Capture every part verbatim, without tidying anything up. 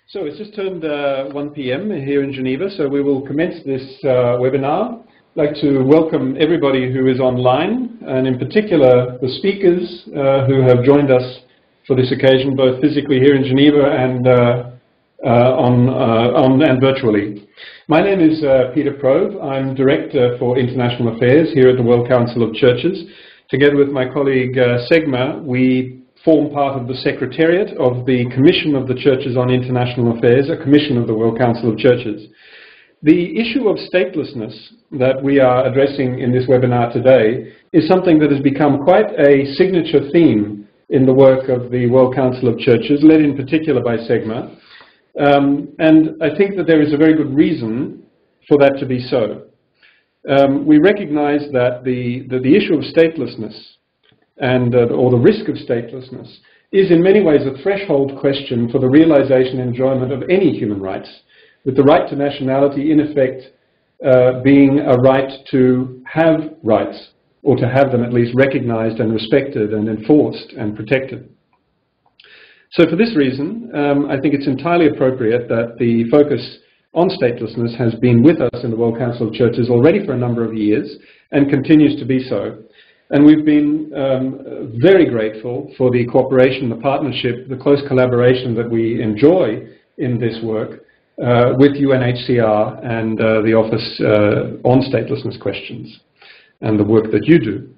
So it's just turned uh, one p m here in Geneva, so we will commence this uh, webinar. I'd like to welcome everybody who is online, and in particular the speakers uh, who have joined us for this occasion, both physically here in Geneva and uh, uh, on, uh, on and virtually. My name is uh, Peter Prove. I'm Director for International Affairs here at the World Council of Churches. Together with my colleague uh, Segma, we form part of the Secretariat of the Commission of the Churches on International Affairs, a commission of the World Council of Churches. The issue of statelessness that we are addressing in this webinar today is something that has become quite a signature theme in the work of the World Council of Churches, led in particular by Segma. Um, and I think that there is a very good reason for that to be so. Um, we recognize that the, the, the issue of statelessness and uh, or the risk of statelessness is in many ways a threshold question for the realization and enjoyment of any human rights, with the right to nationality in effect uh, being a right to have rights, or to have them at least recognized and respected and enforced and protected. So for this reason, um, I think it's entirely appropriate that the focus on statelessness has been with us in the World Council of Churches already for a number of years and continues to be so. And we've been um, very grateful for the cooperation, the partnership, the close collaboration that we enjoy in this work uh, with U N H C R and uh, the Office uh, on Statelessness Questions and the work that you do.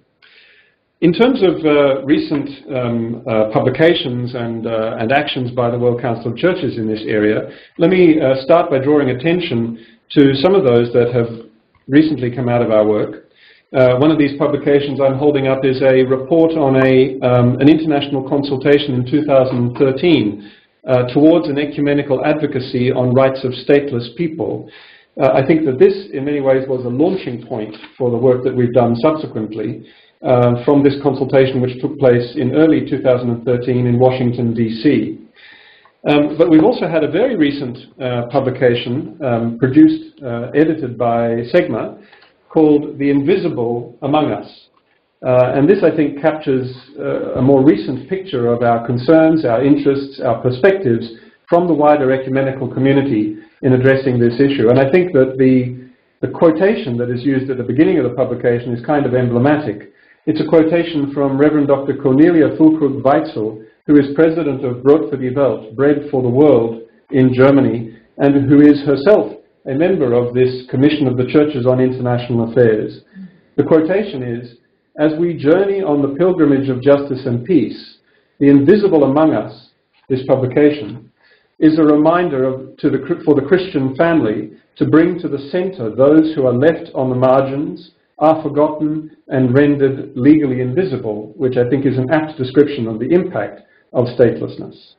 In terms of uh, recent um, uh, publications and, uh, and actions by the World Council of Churches in this area, let me uh, start by drawing attention to some of those that have recently come out of our work. Uh, one of these publications I'm holding up is a report on a, um, an international consultation in two thousand thirteen uh, towards an ecumenical advocacy on rights of stateless people. Uh, I think that this, in many ways, was a launching point for the work that we've done subsequently uh, from this consultation, which took place in early two thousand thirteen in Washington, D C. Um, but we've also had a very recent uh, publication um, produced, uh, edited by Segma, called The Invisible Among Us. Uh, and this, I think, captures uh, a more recent picture of our concerns, our interests, our perspectives from the wider ecumenical community in addressing this issue. And I think that the, the quotation that is used at the beginning of the publication is kind of emblematic. It's a quotation from Reverend Doctor Cornelia Fulkrug-Weitzel, who is president of Brot für die Welt, Bread for the World in Germany, and who is herself a member of this Commission of the Churches on International Affairs. The quotation is, "As we journey on the pilgrimage of justice and peace, the invisible among us," this publication, "is a reminder of, to the, for the Christian family to bring to the center those who are left on the margins, are forgotten, and rendered legally invisible," which I think is an apt description of the impact of statelessness.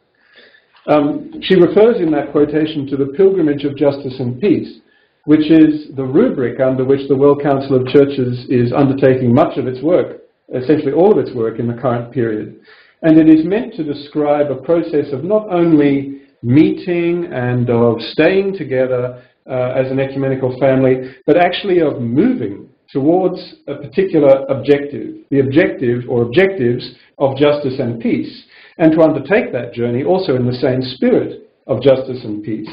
Um, she refers in that quotation to the pilgrimage of justice and peace, which is the rubric under which the World Council of Churches is undertaking much of its work, essentially all of its work in the current period. And it is meant to describe a process of not only meeting and of staying together uh, as an ecumenical family, but actually of moving towards a particular objective, the objective or objectives of justice and peace, and to undertake that journey also in the same spirit of justice and peace.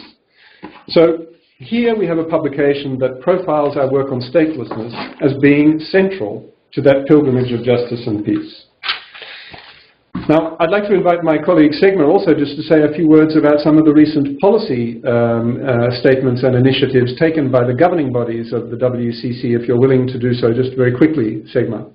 So here we have a publication that profiles our work on statelessness as being central to that pilgrimage of justice and peace. Now, I'd like to invite my colleague Segma also just to say a few words about some of the recent policy um, uh, statements and initiatives taken by the governing bodies of the W C C, if you're willing to do so just very quickly, Segma.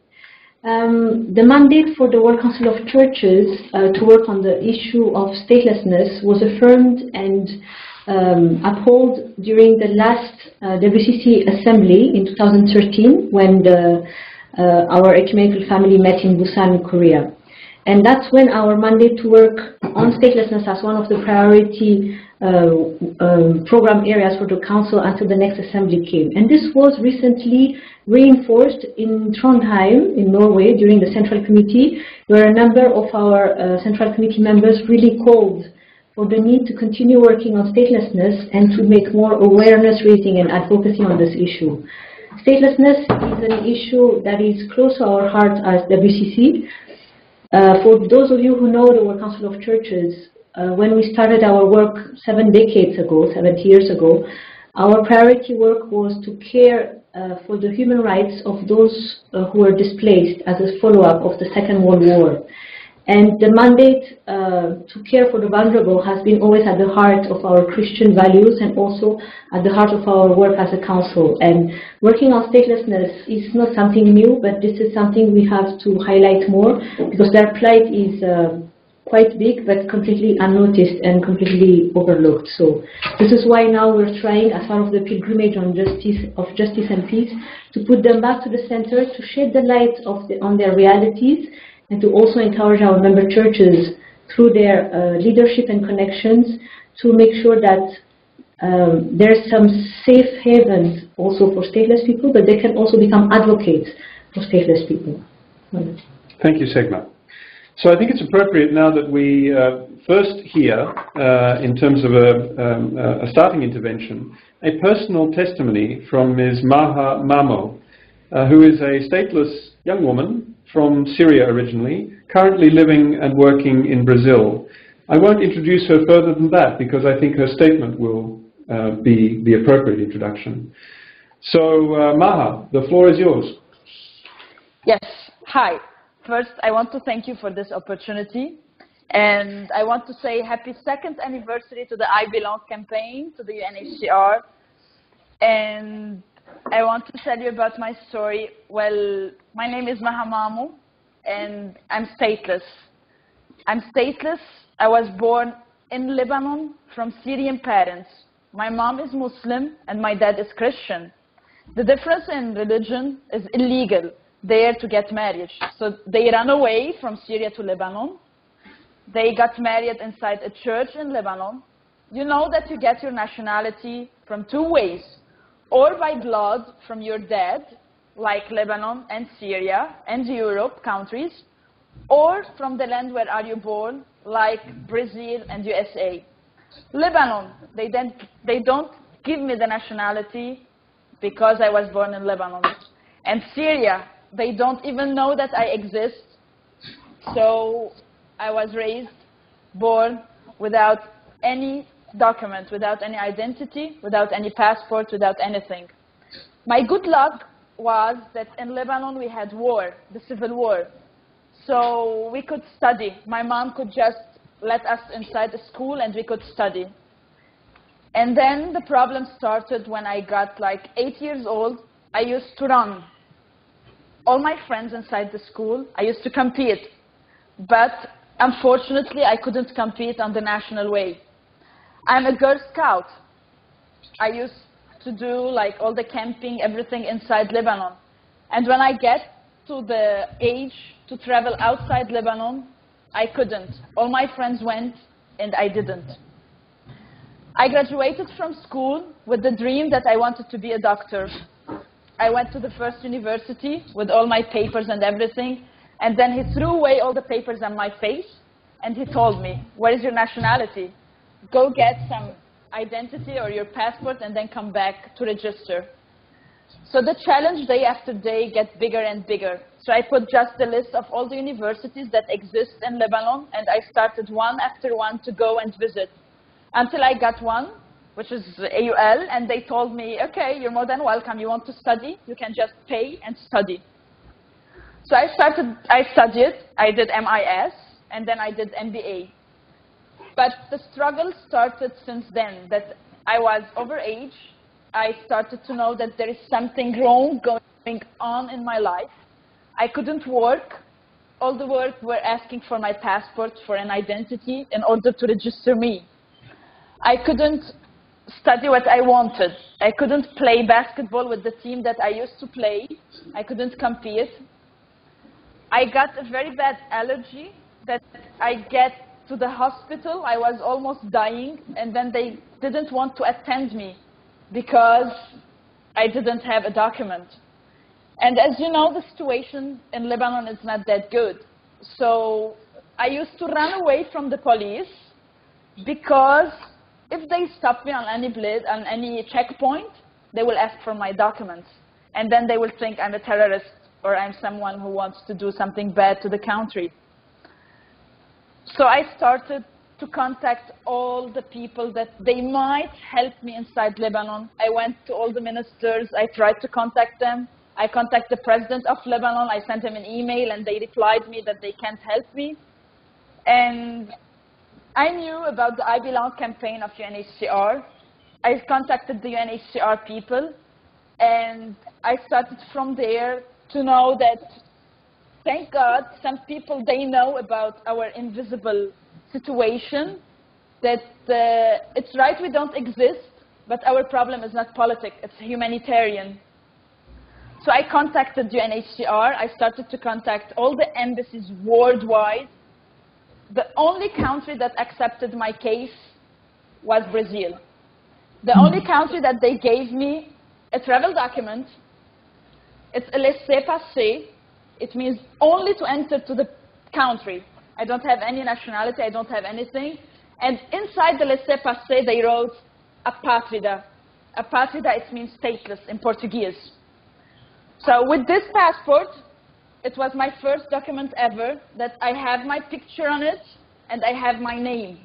Um, the mandate for the World Council of Churches uh, to work on the issue of statelessness was affirmed and um, upheld during the last uh, W C C assembly in two thousand thirteen, when the, uh, our ecumenical family met in Busan, Korea. And that's when our mandate to work on statelessness as one of the priority uh, um, program areas for the Council until the next assembly came. And this was recently reinforced in Trondheim, in Norway, during the Central Committee, where a number of our uh, Central Committee members really called for the need to continue working on statelessness and to make more awareness raising and advocacy on this issue. Statelessness is an issue that is close to our heart as W C C. Uh, for those of you who know the World Council of Churches, uh, when we started our work seven decades ago, seventy years ago, our priority work was to care uh, for the human rights of those uh, who were displaced as a follow-up of the Second World War. And the mandate uh, to care for the vulnerable has been always at the heart of our Christian values and also at the heart of our work as a council. And working on statelessness is not something new, but this is something we have to highlight more because their plight is uh, quite big, but completely unnoticed and completely overlooked. So this is why now we're trying, as part of the pilgrimage on justice, of justice and peace, to put them back to the center, to shed the light of the, on their realities, and to also encourage our member churches through their uh, leadership and connections to make sure that um, there's some safe havens also for stateless people, but they can also become advocates for stateless people. Thank you, Segma. So I think it's appropriate now that we uh, first hear, uh, in terms of a, um, a starting intervention, a personal testimony from Miz Maha Mamo, uh, who is a stateless young woman from Syria originally, currently living and working in Brazil. I won't introduce her further than that because I think her statement will uh, be the appropriate introduction. So, uh, Maha, the floor is yours. Yes, hi. First, I want to thank you for this opportunity. And I want to say happy second anniversary to the I Belong campaign, to the U N H C R. And I want to tell you about my story. Well, my name is Maha Mamo, and I'm stateless. I'm stateless. I was born in Lebanon from Syrian parents. My mom is Muslim, and my dad is Christian. The difference in religion is illegal there to get married. So they ran away from Syria to Lebanon. They got married inside a church in Lebanon. You know that you get your nationality from two ways, or by blood from your dad, like Lebanon and Syria and Europe countries, or from the land where are you born, like Brazil and U S A. Lebanon, they, then, they don't give me the nationality because I was born in Lebanon. And Syria, they don't even know that I exist. So I was raised, born without any document, without any identity, without any passport, without anything. My good luck was that in Lebanon we had war, the civil war. So we could study. My mom could just let us inside the school and we could study. And then the problem started when I got like eight years old. I used to run. All my friends inside the school, I used to compete. But unfortunately, I couldn't compete on the national way. I'm a Girl Scout. I used to do like all the camping, everything inside Lebanon. And when I get to the age to travel outside Lebanon, I couldn't. All my friends went and I didn't. I graduated from school with the dream that I wanted to be a doctor. I went to the first university with all my papers and everything, and then he threw away all the papers on my face, and he told me, "What is your nationality? Go get some identity or your passport and then come back to register." So the challenge day after day gets bigger and bigger. So I put just the list of all the universities that exist in Lebanon, and I started one after one to go and visit, until I got one, which is A U L, and they told me, "Okay, you're more than welcome. You want to study? You can just pay and study." So I started, I studied, I did M I S, and then I did M B A. But the struggle started since then, that I was overage. I started to know that there is something wrong going on in my life. I couldn't work. All the work were asking for my passport, for an identity, in order to register me. I couldn't study what I wanted. I couldn't play basketball with the team that I used to play. I couldn't compete. I got a very bad allergy that I get to the hospital. I was almost dying, and then they didn't want to attend me because I didn't have a document. And as you know, the situation in Lebanon is not that good. So I used to run away from the police because if they stop me on any blade, on any checkpoint, they will ask for my documents. And then they will think I'm a terrorist or I'm someone who wants to do something bad to the country. So I started to contact all the people that they might help me inside Lebanon. I went to all the ministers. I tried to contact them. I contacted the president of Lebanon. I sent him an email, and they replied me that they can't help me. And I knew about the I Belong campaign of U N H C R. I contacted the U N H C R people, and I started from there to know that, thank God, some people, they know about our invisible situation, that uh, it's right we don't exist, but our problem is not politics, it's humanitarian. So I contacted U N H C R. I started to contact all the embassies worldwide. The only country that accepted my case was Brazil. The only country that they gave me a travel document. It's a laissez-passer. It means only to enter to the country. I don't have any nationality. I don't have anything. And inside the laissez-passer, they wrote apátrida. Apátrida, it means stateless in Portuguese. So with this passport, it was my first document ever that I have my picture on it and I have my name.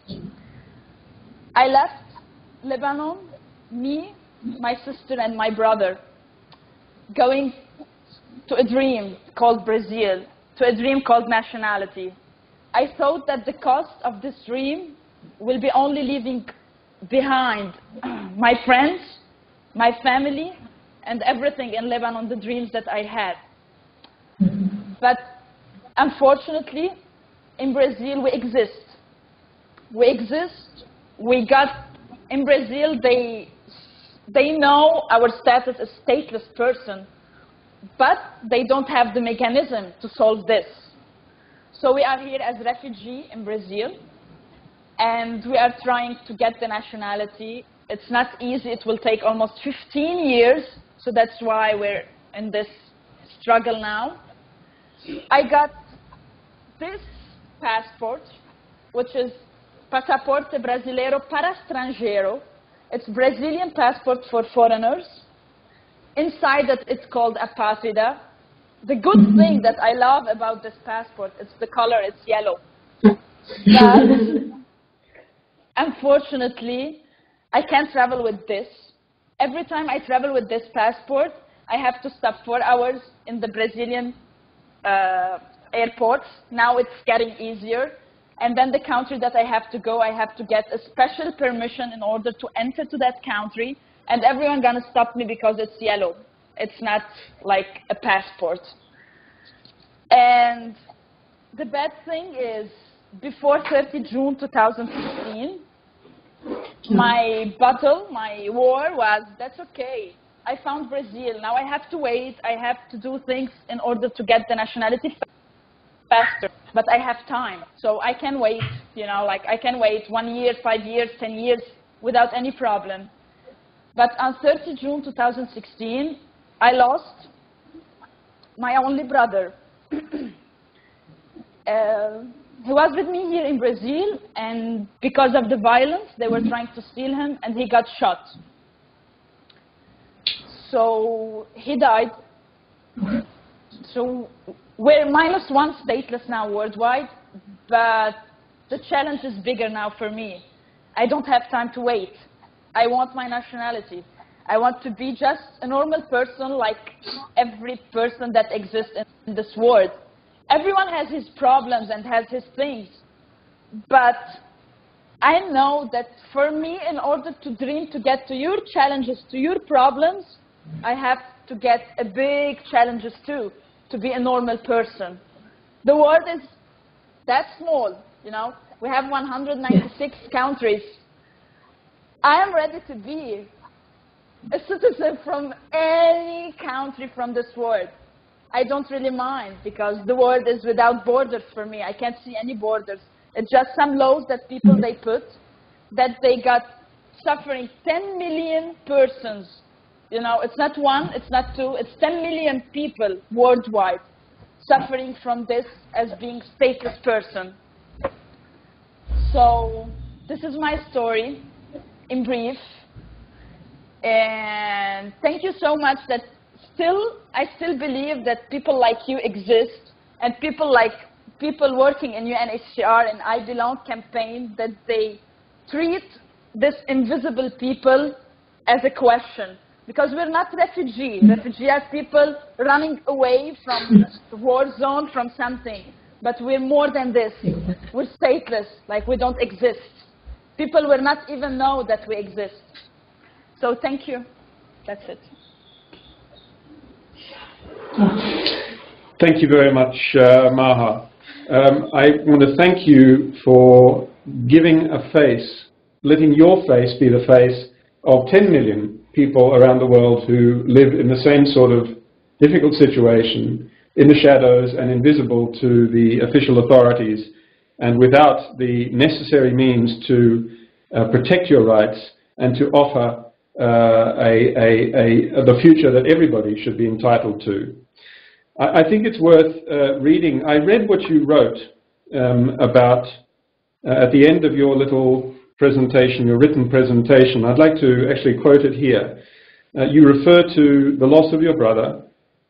I left Lebanon, me, my sister, and my brother, going to a dream called Brazil, to a dream called nationality. I thought that the cost of this dream will be only leaving behind my friends, my family, and everything in Lebanon, the dreams that I had. But unfortunately, in Brazil, we exist. We exist. We got, in Brazil, they, they know our status as stateless person, but they don't have the mechanism to solve this. So we are here as refugees in Brazil, and we are trying to get the nationality. It's not easy. It will take almost fifteen years, so that's why we're in this struggle now. I got this passport, which is Passaporte Brasileiro para Estrangeiro. It's Brazilian passport for foreigners. Inside it, it's called apátrida. The good thing that I love about this passport is the color, it's yellow. But unfortunately, I can't travel with this. Every time I travel with this passport, I have to stop four hours in the Brazilian uh, airports. Now it's getting easier. And then the country that I have to go, I have to get a special permission in order to enter to that country. And everyone gonna stop me because it's yellow. It's not like a passport. And the bad thing is, before thirtieth of June two thousand sixteen, my battle, my war was, that's okay. I found Brazil. Now I have to wait. I have to do things in order to get the nationality faster. But I have time. So I can wait, you know, like I can wait one year, five years, ten years without any problem. But on thirtieth of June two thousand sixteen, I lost my only brother. uh, he was with me here in Brazil, and because of the violence, they were trying to steal him, and he got shot. So he died. So we're minus one stateless now worldwide, but the challenge is bigger now for me. I don't have time to wait. I want my nationality. I want to be just a normal person like every person that exists in this world. Everyone has his problems and has his things, but I know that for me, in order to dream to get to your challenges, to your problems, I have to get a big challenges too, to be a normal person. The world is that small, you know. We have one hundred ninety-six countries. I am ready to be a citizen from any country from this world. I don't really mind, because the world is without borders for me. I can't see any borders. It's just some laws that people they put, that they got suffering ten million persons. You know, it's not one, it's not two, it's ten million people worldwide suffering from this as being stateless person. So this is my story in brief. And thank you so much that still, I still believe that people like you exist, and people like people working in U N H C R and I Belong campaign that they treat this invisible people as a question. Because we're not refugees. Refugees are people running away from a war zone, from something. But we're more than this. We're stateless, like we don't exist. People will not even know that we exist. So thank you. That's it. Thank you very much, uh, Maha. Um, I want to thank you for giving a face, letting your face be the face of ten million people around the world who live in the same sort of difficult situation, in the shadows and invisible to the official authorities, and without the necessary means to uh, protect your rights and to offer uh, a, a, a, the future that everybody should be entitled to. I, I think it's worth uh, reading. I read what you wrote um, about uh, at the end of your little presentation, your written presentation. I'd like to actually quote it here. Uh, you refer to the loss of your brother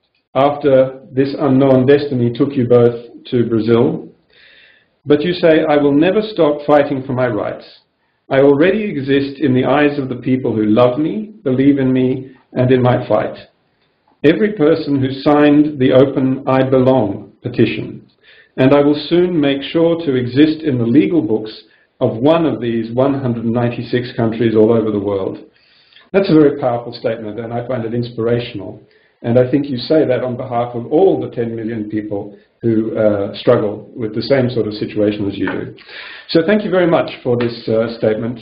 after this unknown destiny took you both to Brazil. But you say, I will never stop fighting for my rights. I already exist in the eyes of the people who love me, believe in me, and in my fight. Every person who signed the open I Belong petition. And I will soon make sure to exist in the legal books of one of these one hundred ninety-six countries all over the world. That's a very powerful statement, and I find it inspirational. And I think you say that on behalf of all the ten million people who uh, struggle with the same sort of situation as you do. So thank you very much for this uh, statement.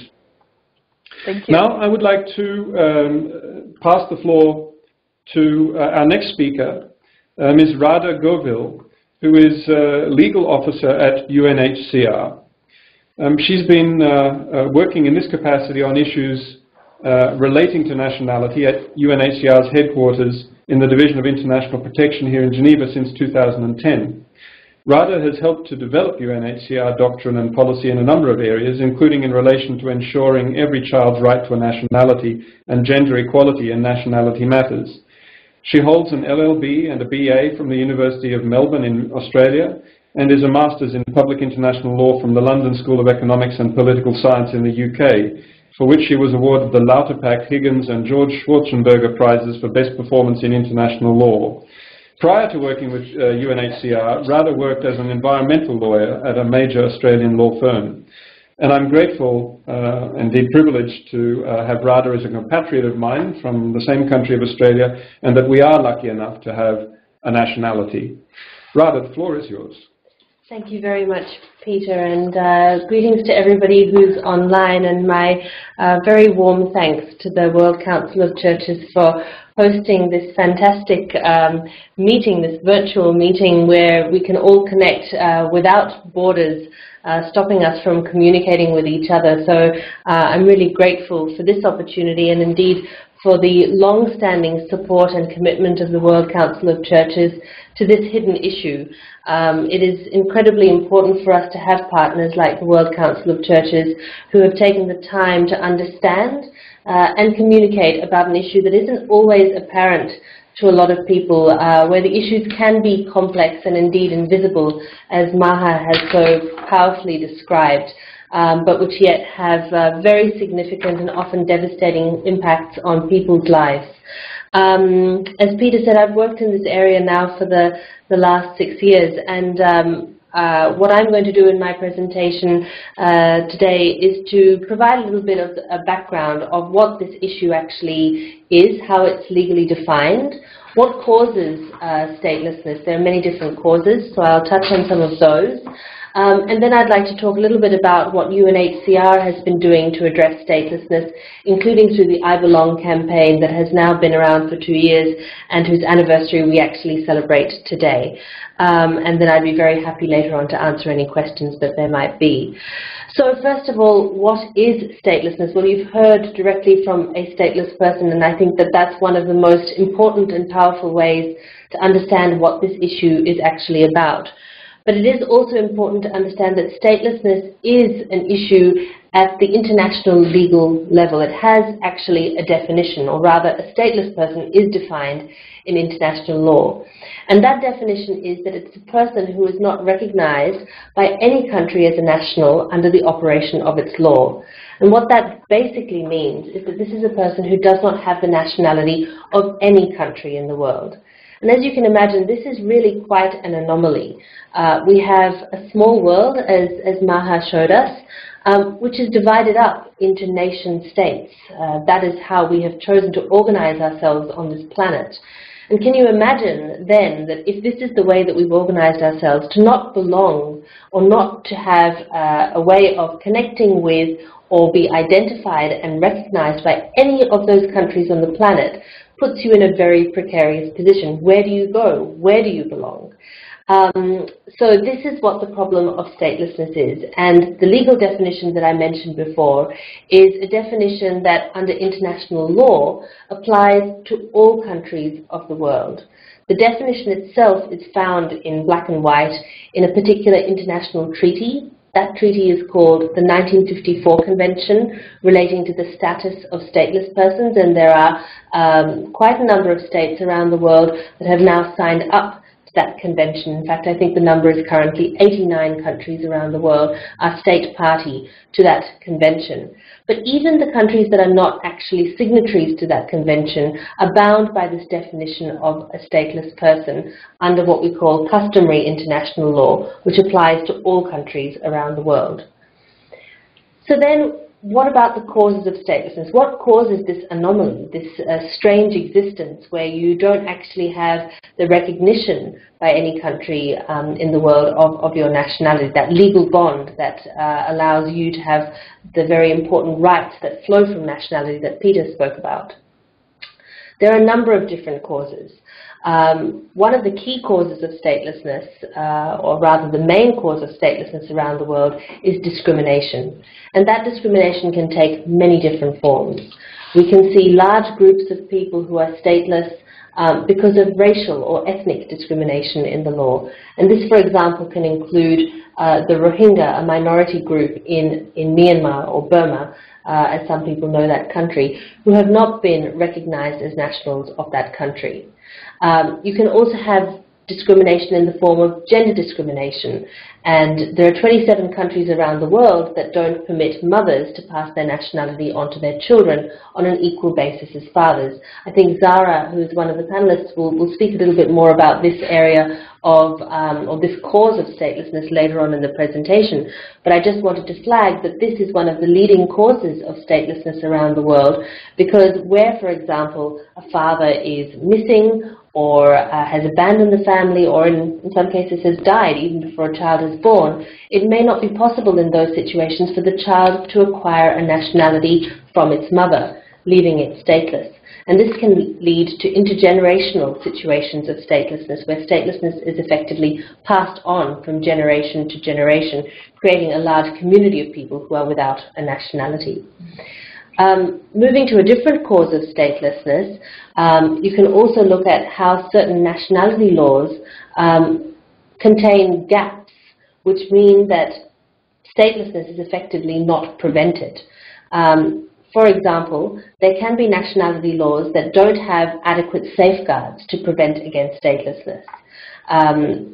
Thank you. Now I would like to um, pass the floor to uh, our next speaker, uh, Miz Radha Govil, who is uh, legal officer at U N H C R. Um, she's been uh, uh, working in this capacity on issues uh, relating to nationality at U N H C R's headquarters in the Division of International Protection here in Geneva since two thousand ten. Radha has helped to develop U N H C R doctrine and policy in a number of areas, including in relation to ensuring every child's right to a nationality and gender equality in nationality matters. She holds an L L B and a B A from the University of Melbourne in Australia, and is a Master's in Public International Law from the London School of Economics and Political Science in the U K, for which she was awarded the Lauterpacht, Higgins and George Schwarzenberger Prizes for Best Performance in International Law. Prior to working with uh, U N H C R, Radha worked as an environmental lawyer at a major Australian law firm. And I'm grateful, uh, indeed privileged, to uh, have Radha as a compatriot of mine from the same country of Australia, and that we are lucky enough to have a nationality. Radha, the floor is yours. Thank you very much, Peter, and uh, greetings to everybody who's online, and my uh, very warm thanks to the World Council of Churches for hosting this fantastic um, meeting, this virtual meeting where we can all connect uh, without borders uh, stopping us from communicating with each other. So uh, I'm really grateful for this opportunity, and indeed for the long-standing support and commitment of the World Council of Churches to this hidden issue. Um, it is incredibly important for us to have partners like the World Council of Churches who have taken the time to understand uh, and communicate about an issue that isn't always apparent to a lot of people, uh, where the issues can be complex and indeed invisible, as Maha has so powerfully described. Um, but which yet have uh, very significant and often devastating impacts on people's lives. Um, as Peter said, I've worked in this area now for the, the last six years, and um, uh, what I'm going to do in my presentation uh, today is to provide a little bit of a background of what this issue actually is, how it's legally defined, what causes uh, statelessness. There are many different causes, so I'll touch on some of those. Um, and then I'd like to talk a little bit about what U N H C R has been doing to address statelessness, including through the I Belong campaign that has now been around for two years and whose anniversary we actually celebrate today. Um, and then I'd be very happy later on to answer any questions that there might be. So first of all, what is statelessness? Well, you've heard directly from a stateless person, and I think that that's one of the most important and powerful ways to understand what this issue is actually about. But it is also important to understand that statelessness is an issue at the international legal level. It has actually a definition, or rather a stateless person is defined in international law. And that definition is that it's a person who is not recognized by any country as a national under the operation of its law. And what that basically means is that this is a person who does not have the nationality of any country in the world. And as you can imagine, this is really quite an anomaly. Uh, we have a small world, as, as Maha showed us, um, which is divided up into nation states. Uh, that is how we have chosen to organize ourselves on this planet. And can you imagine then that if this is the way that we've organized ourselves, to not belong or not to have uh, a way of connecting with or be identified and recognized by any of those countries on the planet, puts you in a very precarious position. Where do you go? Where do you belong? Um, so this is what the problem of statelessness is. And the legal definition that I mentioned before is a definition that under international law applies to all countries of the world. The definition itself is found in black and white in a particular international treaty. That treaty is called the nineteen fifty-four Convention relating to the status of stateless persons, and there are um, quite a number of states around the world that have now signed up to that convention. In fact, I think the number is currently eighty-nine countries around the world are state party to that convention. But even the countries that are not actually signatories to that convention are bound by this definition of a stateless person under what we call customary international law, which applies to all countries around the world. So then, what about the causes of statelessness? What causes this anomaly, this uh, strange existence where you don't actually have the recognition by any country um, in the world of, of your nationality, that legal bond that uh, allows you to have the very important rights that flow from nationality that Peter spoke about? There are a number of different causes. Um, one of the key causes of statelessness, uh, or rather the main cause of statelessness around the world, is discrimination. And that discrimination can take many different forms. We can see large groups of people who are stateless um, because of racial or ethnic discrimination in the law. And this, for example, can include uh, the Rohingya, a minority group in, in Myanmar or Burma, uh, as some people know that country, who have not been recognized as nationals of that country. Um, you can also have discrimination in the form of gender discrimination, and there are twenty-seven countries around the world that don't permit mothers to pass their nationality onto their children on an equal basis as fathers. I think Zahra, who is one of the panelists, will, will speak a little bit more about this area of, um, or this cause of statelessness later on in the presentation, but I just wanted to flag that this is one of the leading causes of statelessness around the world, because where, for example, a father is missing or uh, has abandoned the family, or in, in some cases has died even before a child is born, it may not be possible in those situations for the child to acquire a nationality from its mother, leaving it stateless. And this can lead to intergenerational situations of statelessness, where statelessness is effectively passed on from generation to generation, creating a large community of people who are without a nationality. Um, moving to a different cause of statelessness, um, you can also look at how certain nationality laws um, contain gaps, which mean that statelessness is effectively not prevented. Um, for example, there can be nationality laws that don't have adequate safeguards to prevent against statelessness. Um,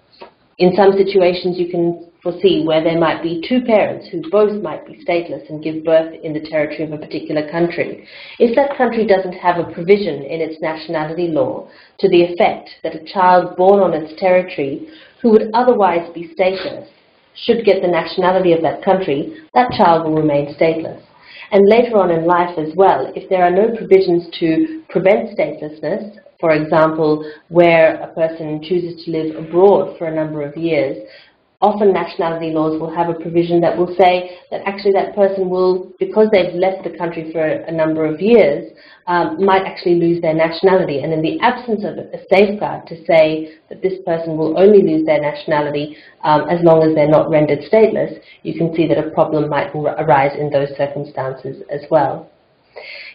in some situations, you can foresee where there might be two parents who both might be stateless and give birth in the territory of a particular country. If that country doesn't have a provision in its nationality law to the effect that a child born on its territory who would otherwise be stateless should get the nationality of that country, that child will remain stateless. And later on in life as well, if there are no provisions to prevent statelessness, for example, where a person chooses to live abroad for a number of years, often nationality laws will have a provision that will say that actually that person will, because they've left the country for a number of years, um, might actually lose their nationality. And in the absence of a safeguard to say that this person will only lose their nationality um, as long as they're not rendered stateless, you can see that a problem might arise in those circumstances as well.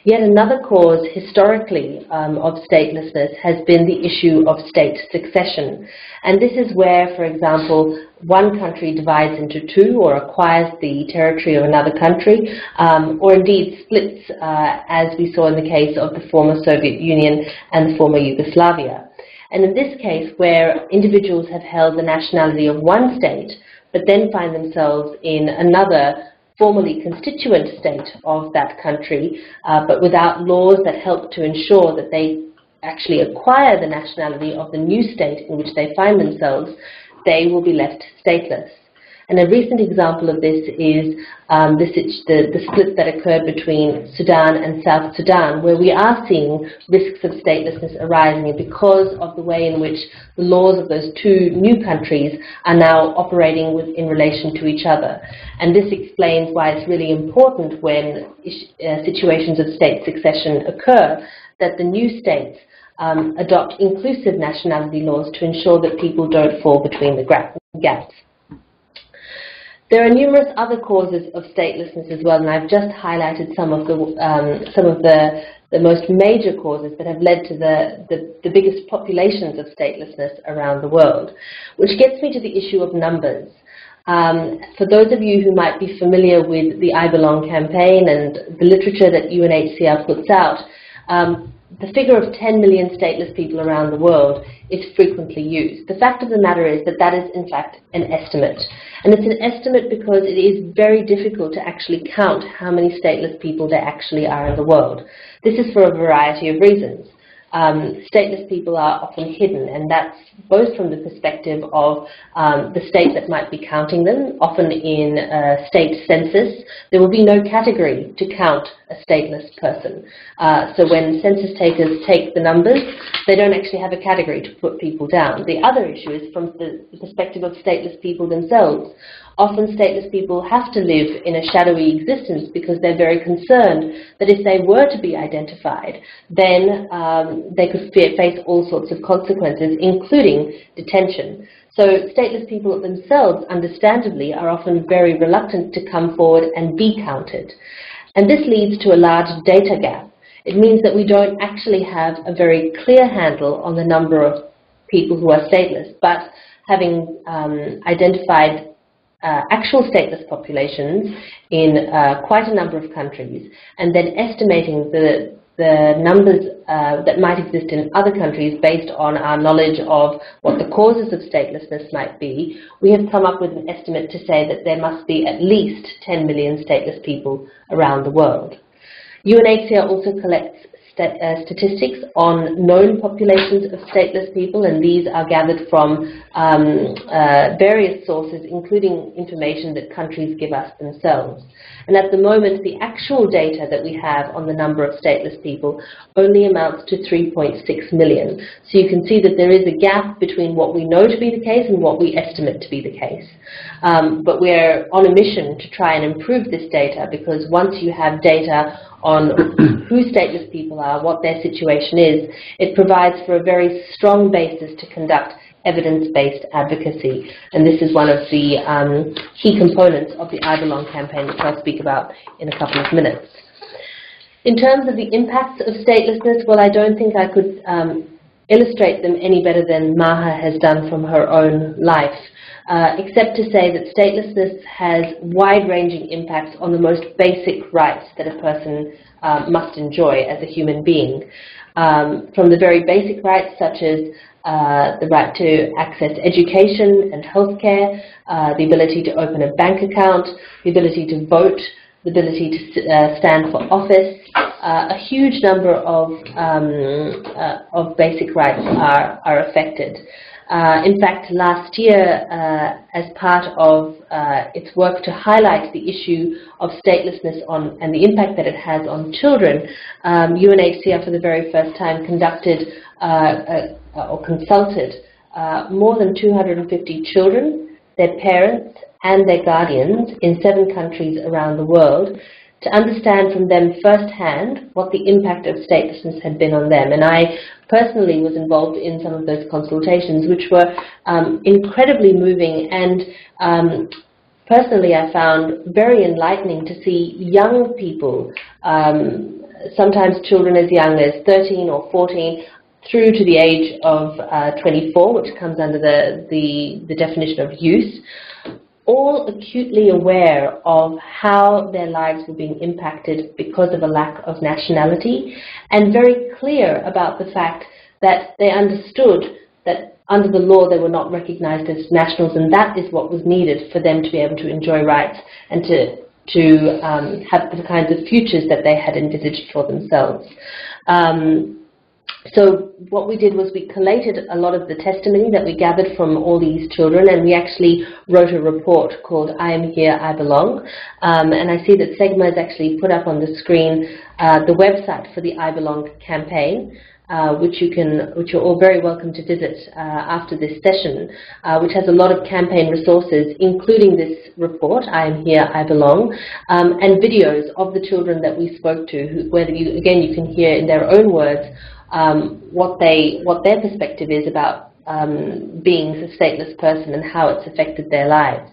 Yet another cause historically um, of statelessness has been the issue of state succession. And this is where, for example, one country divides into two or acquires the territory of another country, um, or indeed splits, uh, as we saw in the case of the former Soviet Union and the former Yugoslavia. And in this case, where individuals have held the nationality of one state, but then find themselves in another formally constituent state of that country, uh, but without laws that help to ensure that they actually acquire the nationality of the new state in which they find themselves, they will be left stateless. And a recent example of this is um, this, the, the split that occurred between Sudan and South Sudan, where we are seeing risks of statelessness arising because of the way in which the laws of those two new countries are now operating with, in relation to each other. And this explains why it's really important when uh, situations of state succession occur that the new states um, adopt inclusive nationality laws to ensure that people don't fall between the gaps. There are numerous other causes of statelessness as well, and I've just highlighted some of the um, some of the the most major causes that have led to the, the the biggest populations of statelessness around the world, which gets me to the issue of numbers. Um, for those of you who might be familiar with the I Belong campaign and the literature that U N H C R puts out, um, the figure of ten million stateless people around the world is frequently used. The fact of the matter is that that is, in fact, an estimate. And it's an estimate because it is very difficult to actually count how many stateless people there actually are in the world. This is for a variety of reasons. Um, stateless people are often hidden, and that's both from the perspective of um, the state that might be counting them. Often in a state census, there will be no category to count a stateless person. Uh, so when census takers take the numbers, they don't actually have a category to put people down. The other issue is from the perspective of stateless people themselves. Often stateless people have to live in a shadowy existence because they're very concerned that if they were to be identified, then um, they could face all sorts of consequences, including detention. So stateless people themselves, understandably, are often very reluctant to come forward and be counted. And this leads to a large data gap. It means that we don't actually have a very clear handle on the number of people who are stateless, but having um, identified Uh, actual stateless populations in uh, quite a number of countries, and then estimating the, the numbers uh, that might exist in other countries based on our knowledge of what the causes of statelessness might be, we have come up with an estimate to say that there must be at least ten million stateless people around the world. U N H C R also collects St uh, statistics on known populations of stateless people, and these are gathered from um, uh, various sources, including information that countries give us themselves. And at the moment, the actual data that we have on the number of stateless people only amounts to three point six million. So you can see that there is a gap between what we know to be the case and what we estimate to be the case. Um, but we're on a mission to try and improve this data, because once you have data on who stateless people are, what their situation is, it provides for a very strong basis to conduct evidence-based advocacy. And this is one of the um, key components of the I Belong campaign, which I'll speak about in a couple of minutes. In terms of the impacts of statelessness, well, I don't think I could um, illustrate them any better than Maha has done from her own life. Uh, except to say that statelessness has wide-ranging impacts on the most basic rights that a person uh, must enjoy as a human being. Um, from the very basic rights such as uh, the right to access education and healthcare, uh, the ability to open a bank account, the ability to vote, the ability to uh, stand for office. Uh, a huge number of, um, uh, of basic rights are, are affected. Uh, in fact, last year, uh, as part of uh, its work to highlight the issue of statelessness on, and the impact that it has on children, um, U N H C R for the very first time conducted uh, uh, or consulted uh, more than two hundred fifty children, their parents, and their guardians in seven countries around the world, to understand from them firsthand what the impact of statelessness had been on them. And I personally was involved in some of those consultations, which were um, incredibly moving and um, personally I found very enlightening to see young people, um, sometimes children as young as thirteen or fourteen, through to the age of uh, twenty-four, which comes under the, the, the definition of youth, all acutely aware of how their lives were being impacted because of a lack of nationality, and very clear about the fact that they understood that under the law they were not recognized as nationals, and that is what was needed for them to be able to enjoy rights and to, to um, have the kinds of futures that they had envisaged for themselves. Um, So what we did was we collated a lot of the testimony that we gathered from all these children, and we actually wrote a report called I Am Here, I Belong. Um, and I see that Segma has actually put up on the screen uh, the website for the I Belong campaign, uh, which you can, which you're all very welcome to visit uh, after this session, uh, which has a lot of campaign resources, including this report, I Am Here, I Belong, um, and videos of the children that we spoke to, who, where you, again you can hear in their own words Um, what they, what their perspective is about um, being a stateless person and how it's affected their lives.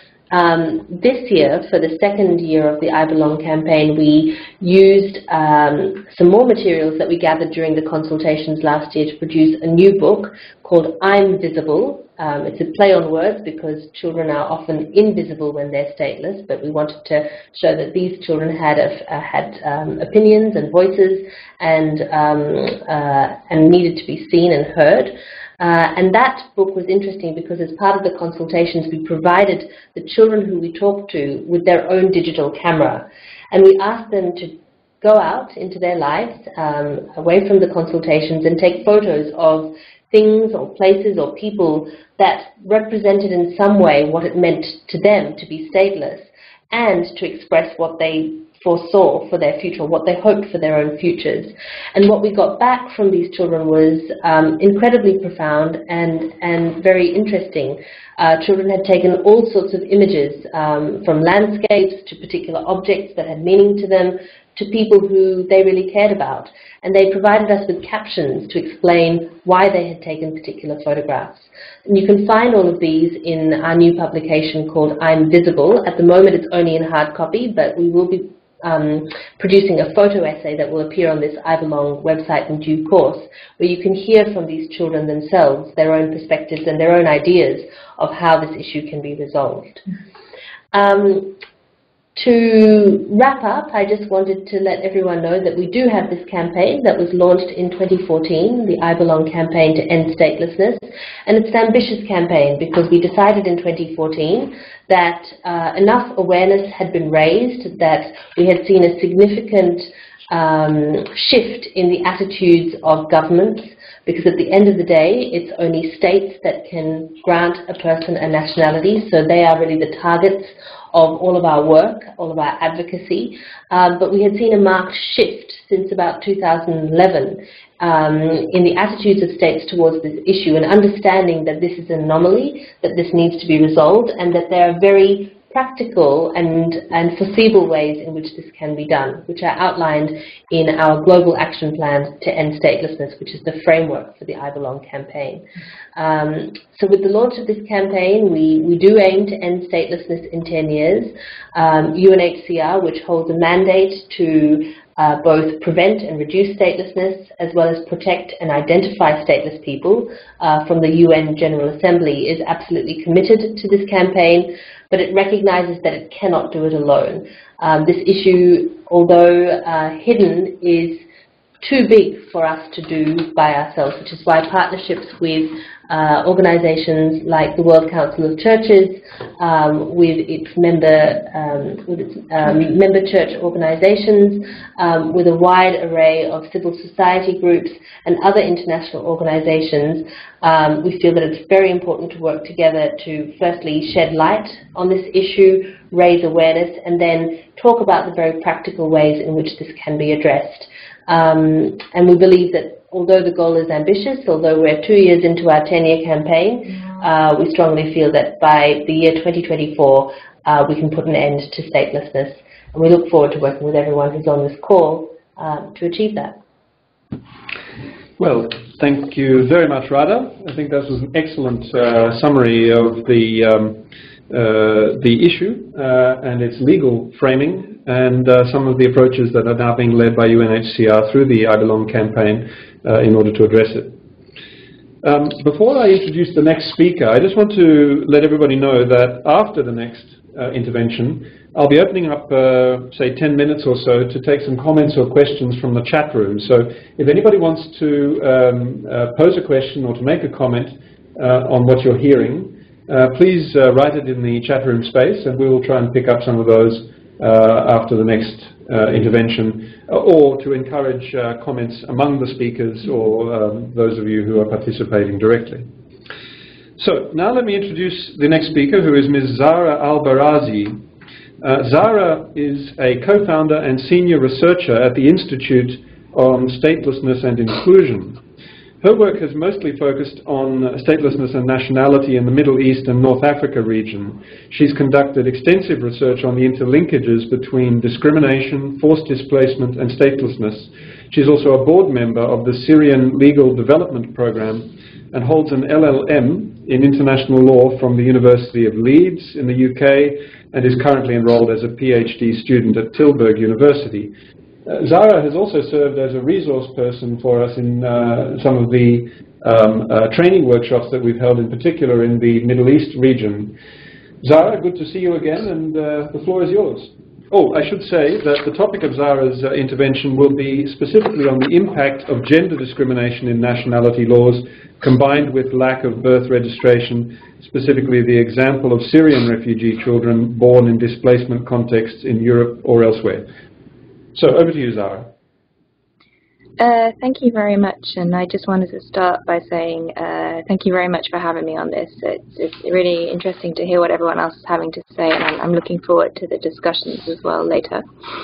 Um, this year, for the second year of the I Belong campaign, we used um, some more materials that we gathered during the consultations last year to produce a new book called I'm Visible. Um, it's a play on words because children are often invisible when they're stateless, but we wanted to show that these children had, a, uh, had um, opinions and voices and, um, uh, and needed to be seen and heard. Uh, and that book was interesting because as part of the consultations we provided the children who we talked to with their own digital camera, and we asked them to go out into their lives um, away from the consultations and take photos of things or places or people that represented in some way what it meant to them to be stateless, and to express what they foresaw for their future, what they hoped for their own futures. And what we got back from these children was um, incredibly profound and, and very interesting. Uh, children had taken all sorts of images, um, from landscapes to particular objects that had meaning to them, to people who they really cared about. And they provided us with captions to explain why they had taken particular photographs. And you can find all of these in our new publication called I'm Visible. At the moment it's only in hard copy, but we will be um, producing a photo essay that will appear on this I Belong website in due course, where you can hear from these children themselves, their own perspectives and their own ideas of how this issue can be resolved. Um, To wrap up, I just wanted to let everyone know that we do have this campaign that was launched in twenty fourteen, the I Belong campaign to end statelessness, and it's an ambitious campaign because we decided in twenty fourteen that uh, enough awareness had been raised, that we had seen a significant um, shift in the attitudes of governments, because at the end of the day, it's only states that can grant a person a nationality, so they are really the targets of all of our work, all of our advocacy. Um, but we had seen a marked shift since about two thousand eleven um, in the attitudes of states towards this issue, and understanding that this is an anomaly, that this needs to be resolved, and that there are very practical and, and foreseeable ways in which this can be done, which are outlined in our Global Action Plan to End Statelessness, which is the framework for the I Belong campaign. Um, so with the launch of this campaign, we, we do aim to end statelessness in ten years. Um, U N H C R, which holds a mandate to uh, both prevent and reduce statelessness, as well as protect and identify stateless people uh, from the U N General Assembly, is absolutely committed to this campaign, but it recognizes that it cannot do it alone. Um, this issue, although uh, hidden, is too big for us to do by ourselves, which is why partnerships with uh, organizations like the World Council of Churches, um, with its member, um, with its um, member church organizations, um, with a wide array of civil society groups and other international organizations, um, we feel that it's very important to work together to firstly shed light on this issue, raise awareness, and then talk about the very practical ways in which this can be addressed. Um, and we believe that although the goal is ambitious, although we're two years into our ten-year campaign, uh, we strongly feel that by the year twenty twenty-four, uh, we can put an end to statelessness. And we look forward to working with everyone who's on this call um, to achieve that. Well, thank you very much, Radha. I think that was an excellent uh, summary of the um, uh, the issue uh, and its legal framing, and uh, some of the approaches that are now being led by U N H C R through the I Belong campaign uh, in order to address it. Um, before I introduce the next speaker, I just want to let everybody know that after the next uh, intervention, I'll be opening up, uh, say, ten minutes or so to take some comments or questions from the chat room. So if anybody wants to um, uh, pose a question or to make a comment uh, on what you're hearing, uh, please uh, write it in the chat room space, and we will try and pick up some of those uh, after the next uh, intervention, or to encourage uh, comments among the speakers or um, those of you who are participating directly. So now let me introduce the next speaker, who is Miz Zahra Albarazi. Uh, Zahra is a co-founder and senior researcher at the Institute on Statelessness and Inclusion. Her work has mostly focused on statelessness and nationality in the Middle East and North Africa region. She's conducted extensive research on the interlinkages between discrimination, forced displacement, and statelessness. She's also a board member of the Syrian Legal Development Program and holds an L L M in international law from the University of Leeds in the U K, and is currently enrolled as a PhD student at Tilburg University. Uh, Zahra has also served as a resource person for us in uh, some of the um, uh, training workshops that we've held, in particular in the Middle East region. Zahra, good to see you again, and uh, the floor is yours. Oh, I should say that the topic of Zahra's uh, intervention will be specifically on the impact of gender discrimination in nationality laws combined with lack of birth registration, specifically the example of Syrian refugee children born in displacement contexts in Europe or elsewhere. So over to you, Zahra. Uh, thank you very much, and I just wanted to start by saying uh, thank you very much for having me on this. It's, it's really interesting to hear what everyone else is having to say, and I'm, I'm looking forward to the discussions as well later.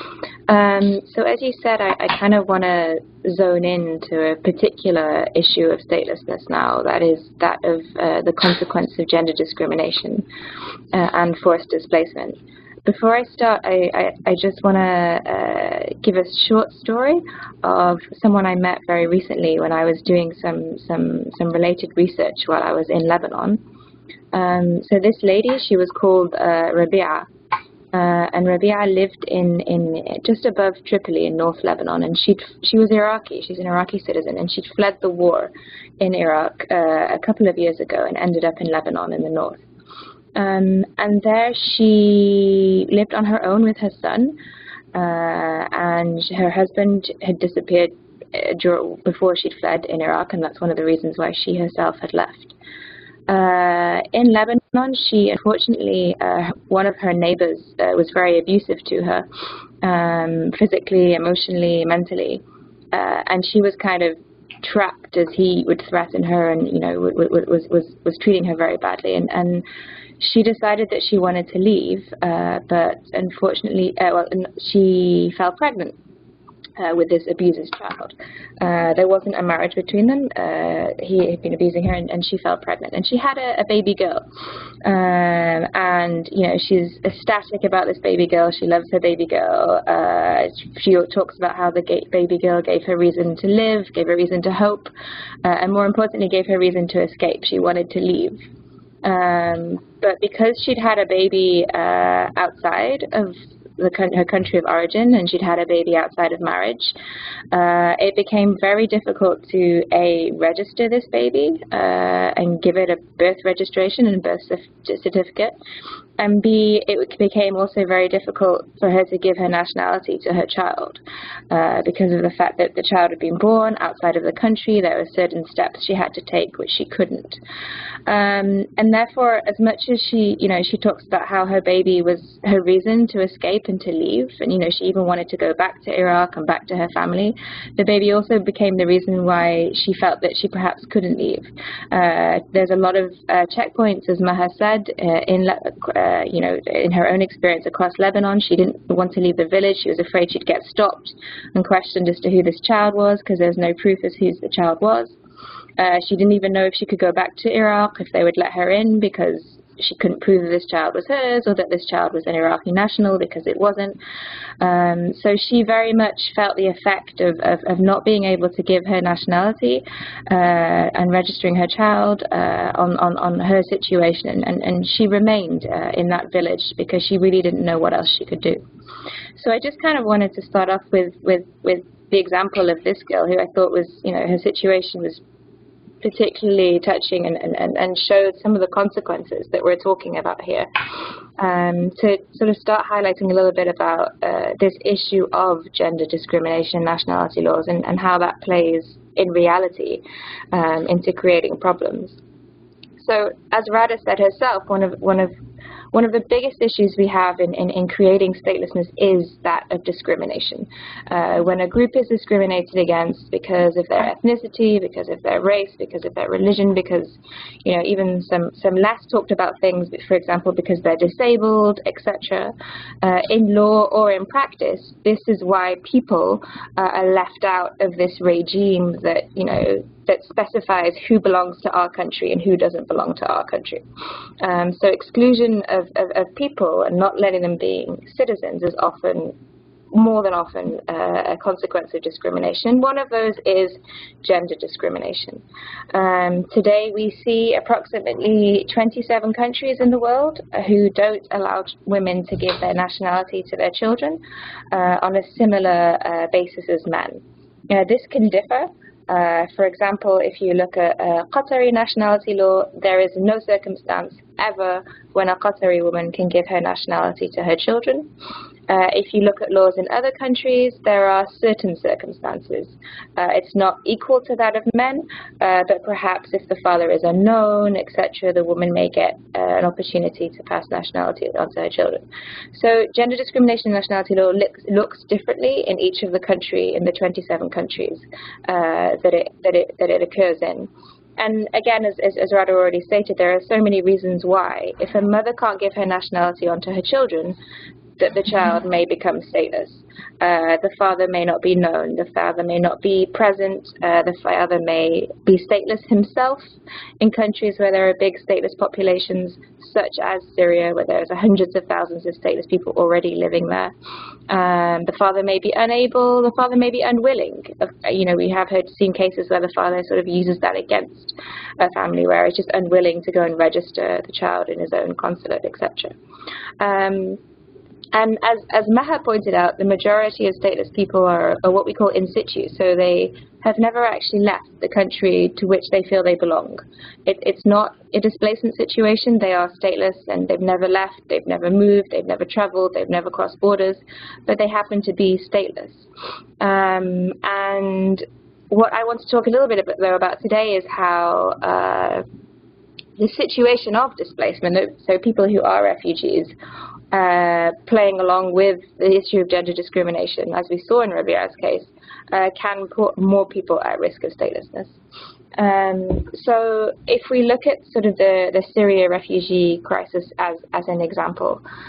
Um, so as you said, I, I kind of want to zone in to a particular issue of statelessness now, that is that of uh, the consequence of gender discrimination uh, and forced displacement. Before I start, I, I, I just want to uh, give a short story of someone I met very recently when I was doing some, some, some related research while I was in Lebanon. Um, so this lady, she was called uh, Rabia, uh, and Rabia lived in, in just above Tripoli in North Lebanon, and she'd, she was Iraqi, she's an Iraqi citizen, and she'd fled the war in Iraq uh, a couple of years ago and ended up in Lebanon in the north. Um, and there she lived on her own with her son, uh, and her husband had disappeared uh, before she'd fled in Iraq, and that's one of the reasons why she herself had left. Uh, in Lebanon, she unfortunately, uh, one of her neighbors uh, was very abusive to her, um, physically, emotionally, mentally, uh, and she was kind of trapped as he would threaten her, and you know was was was treating her very badly, and and. She decided that she wanted to leave, uh, but unfortunately, uh, well, she fell pregnant uh, with this abuser's child. Uh, there wasn't a marriage between them. Uh, he had been abusing her, and, and she fell pregnant. And she had a, a baby girl. Um, and, you know, she's ecstatic about this baby girl. She loves her baby girl. Uh, she talks about how the baby girl gave her reason to live, gave her reason to hope, uh, and more importantly, gave her reason to escape. She wanted to leave. Um, but because she'd had a baby uh, outside of the, her country of origin, and she'd had a baby outside of marriage, uh, it became very difficult to A, register this baby uh, and give it a birth registration and birth certificate, and B, it became also very difficult for her to give her nationality to her child uh, because of the fact that the child had been born outside of the country. There were certain steps she had to take which she couldn't. Um, and therefore, as much as she, you know, she talks about how her baby was her reason to escape and to leave, and, you know, she even wanted to go back to Iraq and back to her family, the baby also became the reason why she felt that she perhaps couldn't leave. Uh, there's a lot of uh, checkpoints, as Maha said, uh, in uh, you know, in her own experience across Lebanon. She didn't want to leave the village. She was afraid she'd get stopped and questioned as to who this child was, because there's no proof as who the child was. Uh, she didn't even know if she could go back to Iraq, if they would let her in, because she couldn't prove that this child was hers or that this child was an Iraqi national because it wasn't. Um, so she very much felt the effect of, of, of not being able to give her nationality uh, and registering her child uh, on, on, on her situation. And, and she remained uh, in that village because she really didn't know what else she could do. So I just kind of wanted to start off with, with, with the example of this girl who I thought was, you know, her situation was particularly touching and, and, and showed some of the consequences that we're talking about here. Um, to sort of start highlighting a little bit about uh, this issue of gender discrimination, nationality laws, and, and how that plays in reality um, into creating problems. So, as Radha said herself, one of one of One of the biggest issues we have in, in, in creating statelessness is that of discrimination. Uh, when a group is discriminated against because of their ethnicity, because of their race, because of their religion, because, you know, even some, some less talked about things, for example, because they're disabled, et cetera. Uh, in law or in practice, this is why people uh, are left out of this regime that, you know, that specifies who belongs to our country and who doesn't belong to our country. Um, so exclusion of, of, of people and not letting them be citizens is often, more than often, uh, a consequence of discrimination. One of those is gender discrimination. Um, today we see approximately twenty-seven countries in the world who don't allow women to give their nationality to their children uh, on a similar uh, basis as men. Uh, this can differ. Uh, for example, if you look at uh, Qatari nationality law, there is no circumstance ever when a Qatari woman can give her nationality to her children. Uh, if you look at laws in other countries, there are certain circumstances. Uh, it's not equal to that of men, uh, but perhaps if the father is unknown, et cetera, the woman may get uh, an opportunity to pass nationality onto her children. So gender discrimination and nationality law looks, looks differently in each of the country, in the twenty-seven countries uh, that it that it that it occurs in. And again, as, as, as Radha already stated, there are so many reasons why. If a mother can't give her nationality onto her children, that the child may become stateless. Uh, the father may not be known, the father may not be present, uh, the father may be stateless himself in countries where there are big stateless populations, such as Syria, where there's hundreds of thousands of stateless people already living there. Um, the father may be unable, the father may be unwilling. Uh, you know, we have heard, seen cases where the father sort of uses that against a family, where he's just unwilling to go and register the child in his own consulate, et cetera. Um, And as, as Maha pointed out, the majority of stateless people are, are what we call in situ, so they have never actually left the country to which they feel they belong. It, it's not a displacement situation. They are stateless and they've never left, they've never moved, they've never traveled, they've never crossed borders, but they happen to be stateless. Um, and what I want to talk a little bit about, though, about today is how uh, the situation of displacement, so people who are refugees, Uh, playing along with the issue of gender discrimination, as we saw in Rabia's case, uh, can put more people at risk of statelessness. Um, so if we look at sort of the, the Syria refugee crisis as, as an example,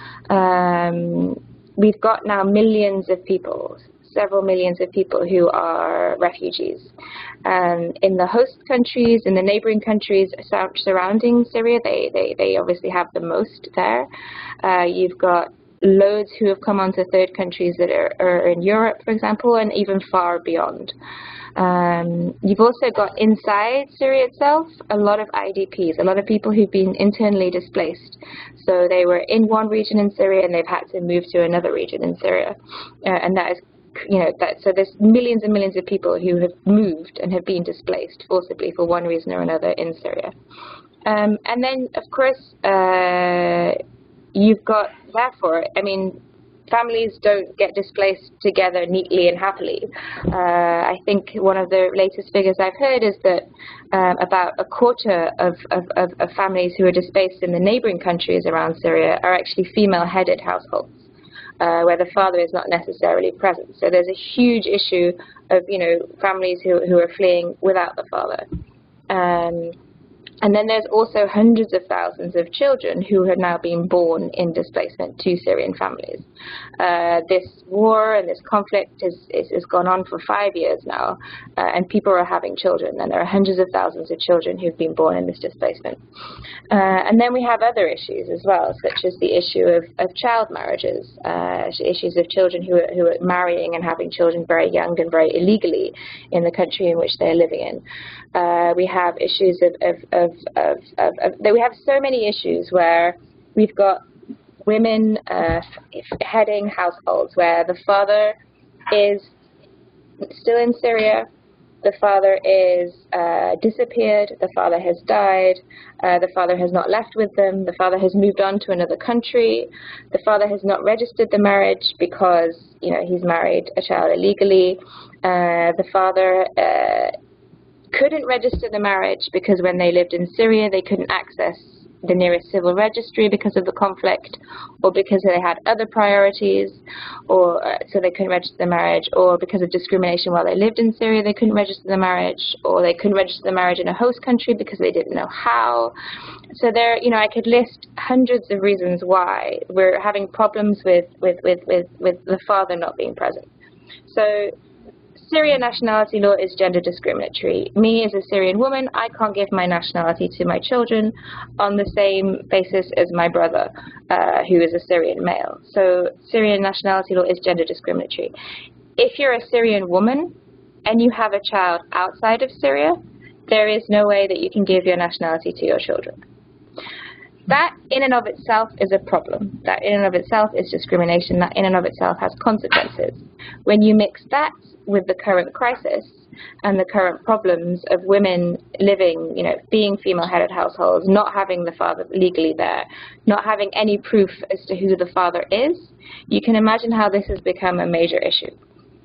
um, we've got now millions of people, several millions of people who are refugees. Um, in the host countries, in the neighboring countries surrounding Syria, they, they, they obviously have the most there. Uh, you've got loads who have come onto third countries that are, are in Europe, for example, and even far beyond. Um, you've also got inside Syria itself a lot of I D Ps, a lot of people who've been internally displaced. So they were in one region in Syria and they've had to move to another region in Syria. Uh, and that is You know, that, so there's millions and millions of people who have moved and have been displaced forcibly for one reason or another in Syria. Um, and then, of course, uh, you've got, therefore, I mean, families don't get displaced together neatly and happily. Uh, I think one of the latest figures I've heard is that um, about a quarter of, of, of, of families who are displaced in the neighboring countries around Syria are actually female-headed households. Uh, where the father is not necessarily present. So there's a huge issue of, you know, families who, who are fleeing without the father. Um, And then there's also hundreds of thousands of children who have now been born in displacement to Syrian families. Uh, this war and this conflict is, is, is gone on for five years now, uh, and people are having children, and there are hundreds of thousands of children who've been born in this displacement. Uh, and then we have other issues as well, such as the issue of, of child marriages, uh, issues of children who are, who are marrying and having children very young and very illegally in the country in which they're living in. Uh, we have issues of, of, of, of, of, of, we have so many issues where we've got women uh, heading households where the father is still in Syria, the father is uh, disappeared, the father has died, uh, the father has not left with them, the father has moved on to another country, the father has not registered the marriage because, you know, he's married a child illegally, uh, the father uh, couldn't register the marriage because when they lived in Syria they couldn't access the nearest civil registry because of the conflict, or because they had other priorities, or uh, so they couldn't register the marriage, or because of discrimination while they lived in Syria they couldn't register the marriage, or they couldn't register the marriage in a host country because they didn't know how. So there, you know, I could list hundreds of reasons why we're having problems with with with with, with the father not being present. So Syrian nationality law is gender discriminatory. Me as a Syrian woman, I can't give my nationality to my children on the same basis as my brother, uh, who is a Syrian male. So Syrian nationality law is gender discriminatory. If you're a Syrian woman and you have a child outside of Syria, there is no way that you can give your nationality to your children. That in and of itself is a problem. That in and of itself is discrimination. That in and of itself has consequences. When you mix that with the current crisis and the current problems of women living, you know, being female-headed households, not having the father legally there, not having any proof as to who the father is, you can imagine how this has become a major issue.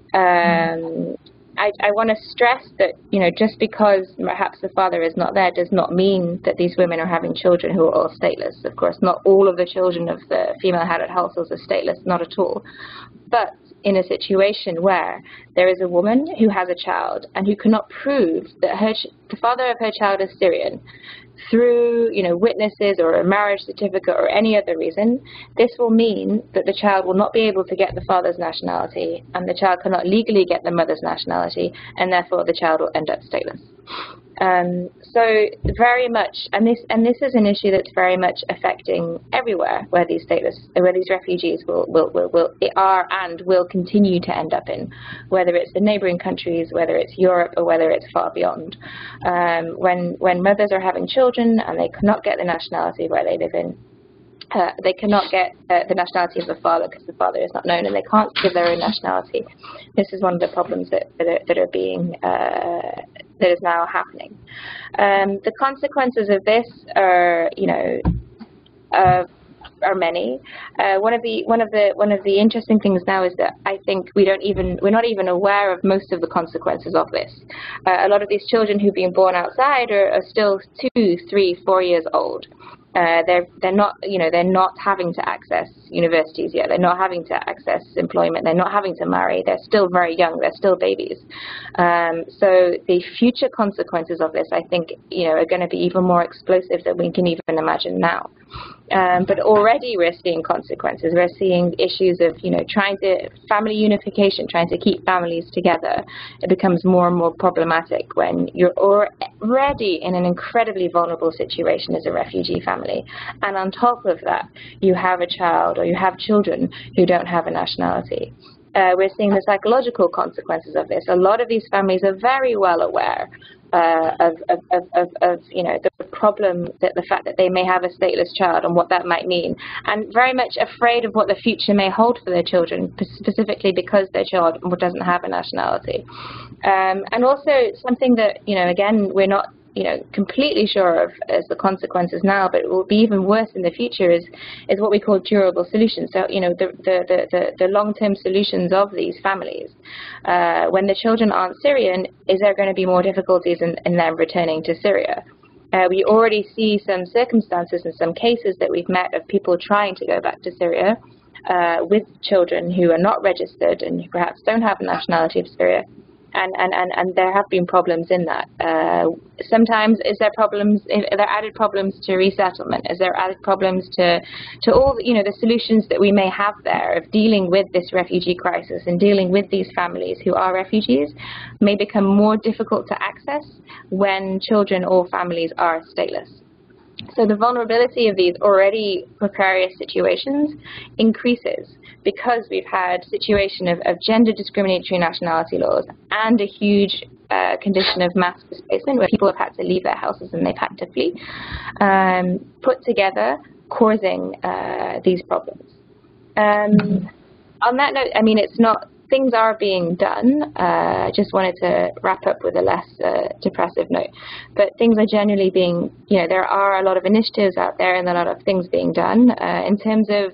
Um, I, I want to stress that, you know, just because perhaps the father is not there does not mean that these women are having children who are all stateless. Of course, not all of the children of the female-headed households are stateless, not at all. But in a situation where there is a woman who has a child and who cannot prove that her ch the father of her child is Syrian through, you know, witnesses or a marriage certificate or any other reason, this will mean that the child will not be able to get the father's nationality, and the child cannot legally get the mother's nationality, and therefore the child will end up stateless. Um, so very much, and this and this is an issue that's very much affecting everywhere where these stateless, where these refugees will will will, will are and will continue to end up in, whether it's the neighbouring countries, whether it's Europe, or whether it's far beyond. Um, when when mothers are having children and they cannot get the nationality where they live in, Uh, they cannot get uh, the nationality of the father because the father is not known, and they can't give their own nationality. This is one of the problems that that are, that are being uh, that is now happening. Um, the consequences of this are, you know, uh, are many. Uh, one of the one of the one of the interesting things now is that I think we don't even we're not even aware of most of the consequences of this. Uh, a lot of these children who've been born outside are, are still two, three, four years old. Uh, they're they're not you know they're not having to access universities yet. They're not having to access employment. They're not having to marry. They're still very young. They're still babies. Um, so the future consequences of this, I think, you know, are going to be even more explosive than we can even imagine now. Um, but already we're seeing consequences. We're seeing issues of, you know, trying to family unification, trying to keep families together. It becomes more and more problematic when you're already in an incredibly vulnerable situation as a refugee family, and on top of that, you have a child or you have children who don't have a nationality. Uh, we're seeing the psychological consequences of this. A lot of these families are very well aware uh, of, of, of, of, of, you know, the problem, that the fact that they may have a stateless child and what that might mean, and very much afraid of what the future may hold for their children, specifically because their child doesn't have a nationality. Um, and also something that, you know, again, we're not, you know, completely sure of as the consequences now, but it will be even worse in the future, is is what we call durable solutions. So, you know, the the the, the, the long-term solutions of these families. Uh, when the children aren't Syrian, is there going to be more difficulties in, in them returning to Syria? Uh, we already see some circumstances and some cases that we've met of people trying to go back to Syria uh, with children who are not registered and who perhaps don't have a nationality of Syria. and, and, and, and there have been problems in that. Uh, sometimes is there problems, are there added problems to resettlement? Is there added problems to, to all, you know, the solutions that we may have there of dealing with this refugee crisis and dealing with these families who are refugees may become more difficult to access when children or families are stateless. So the vulnerability of these already precarious situations increases because we've had a situation of, of gender discriminatory nationality laws and a huge uh, condition of mass displacement where people have had to leave their houses and they've had to flee, um, put together causing uh, these problems. Um, on that note, I mean, it's not, things are being done. I uh, just wanted to wrap up with a less uh, depressive note. But things are generally being, you know, there are a lot of initiatives out there and a lot of things being done uh, in terms of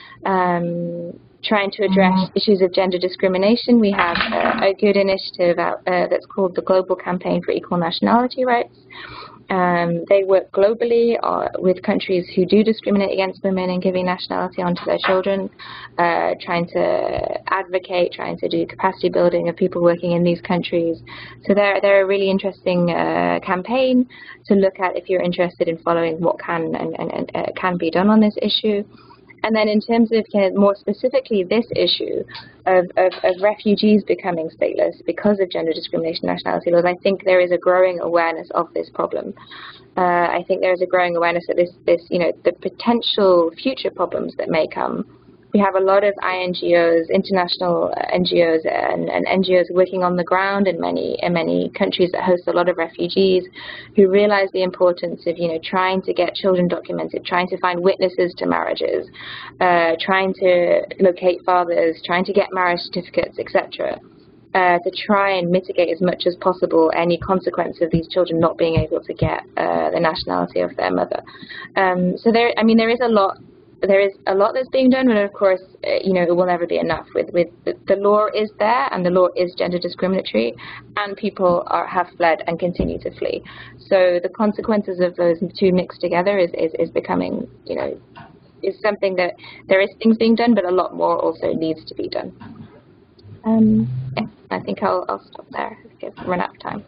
um, trying to address issues of gender discrimination. We have uh, a good initiative out, uh, that's called the Global Campaign for Equal Nationality Rights. Um, they work globally uh, with countries who do discriminate against women and giving nationality onto their children, uh, trying to advocate, trying to do capacity building of people working in these countries. So they're, they're a really interesting uh, campaign to look at if you're interested in following what can and, and, and uh, can be done on this issue. And then in terms of kind of more specifically this issue of, of, of refugees becoming stateless because of gender discrimination nationality laws, I think there is a growing awareness of this problem. Uh, I think there is a growing awareness that this, this, you know, the potential future problems that may come. We have a lot of I N G Os, international N G Os, and, and N G Os working on the ground in many in many countries that host a lot of refugees, who realize the importance of, you know, trying to get children documented, trying to find witnesses to marriages, uh, trying to locate fathers, trying to get marriage certificates, et cetera. Uh, to try and mitigate as much as possible any consequence of these children not being able to get uh, the nationality of their mother. Um, so there, I mean, there is a lot. There is a lot that's being done, but of course, uh, you know, it will never be enough. With with the, the law is there, and the law is gender discriminatory, and people are have fled and continue to flee. So the consequences of those two mixed together is is, is becoming, you know, is something that there is things being done, but a lot more also needs to be done. Um, yeah, I think I'll I'll stop there. I've run out of time.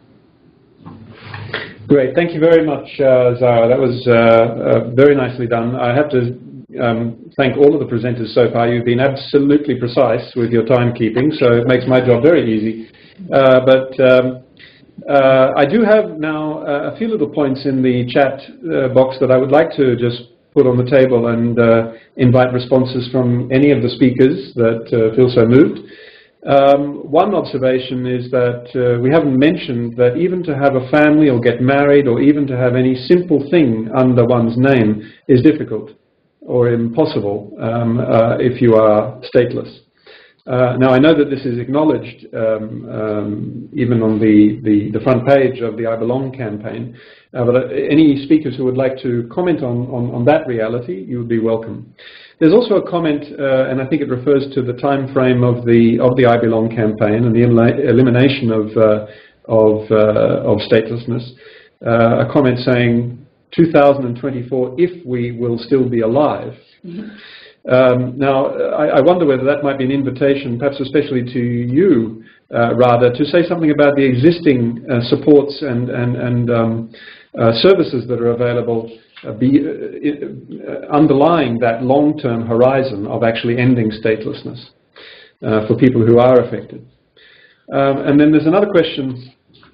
Great, thank you very much, uh, Zahra. That was uh, uh, very nicely done. I have to Um, thank all of the presenters so far. You've been absolutely precise with your timekeeping, so it makes my job very easy. Uh, but um, uh, I do have now uh, a few little points in the chat uh, box that I would like to just put on the table and uh, invite responses from any of the speakers that uh, feel so moved. Um, one observation is that uh, we haven't mentioned that even to have a family or get married or even to have any simple thing under one's name is difficult or impossible um, uh, if you are stateless. Uh, now, I know that this is acknowledged um, um, even on the, the, the front page of the I Belong campaign, uh, but any speakers who would like to comment on, on, on that reality, you would be welcome. There's also a comment, uh, and I think it refers to the time frame of the, of the I Belong campaign and the elimination of, uh, of, uh, of statelessness, uh, a comment saying, two thousand twenty-four, if we will still be alive. Mm-hmm. um, now, I, I wonder whether that might be an invitation, perhaps especially to you, uh, Radha, to say something about the existing uh, supports and, and, and um, uh, services that are available uh, be, uh, underlying that long-term horizon of actually ending statelessness uh, for people who are affected. Um, and then there's another question.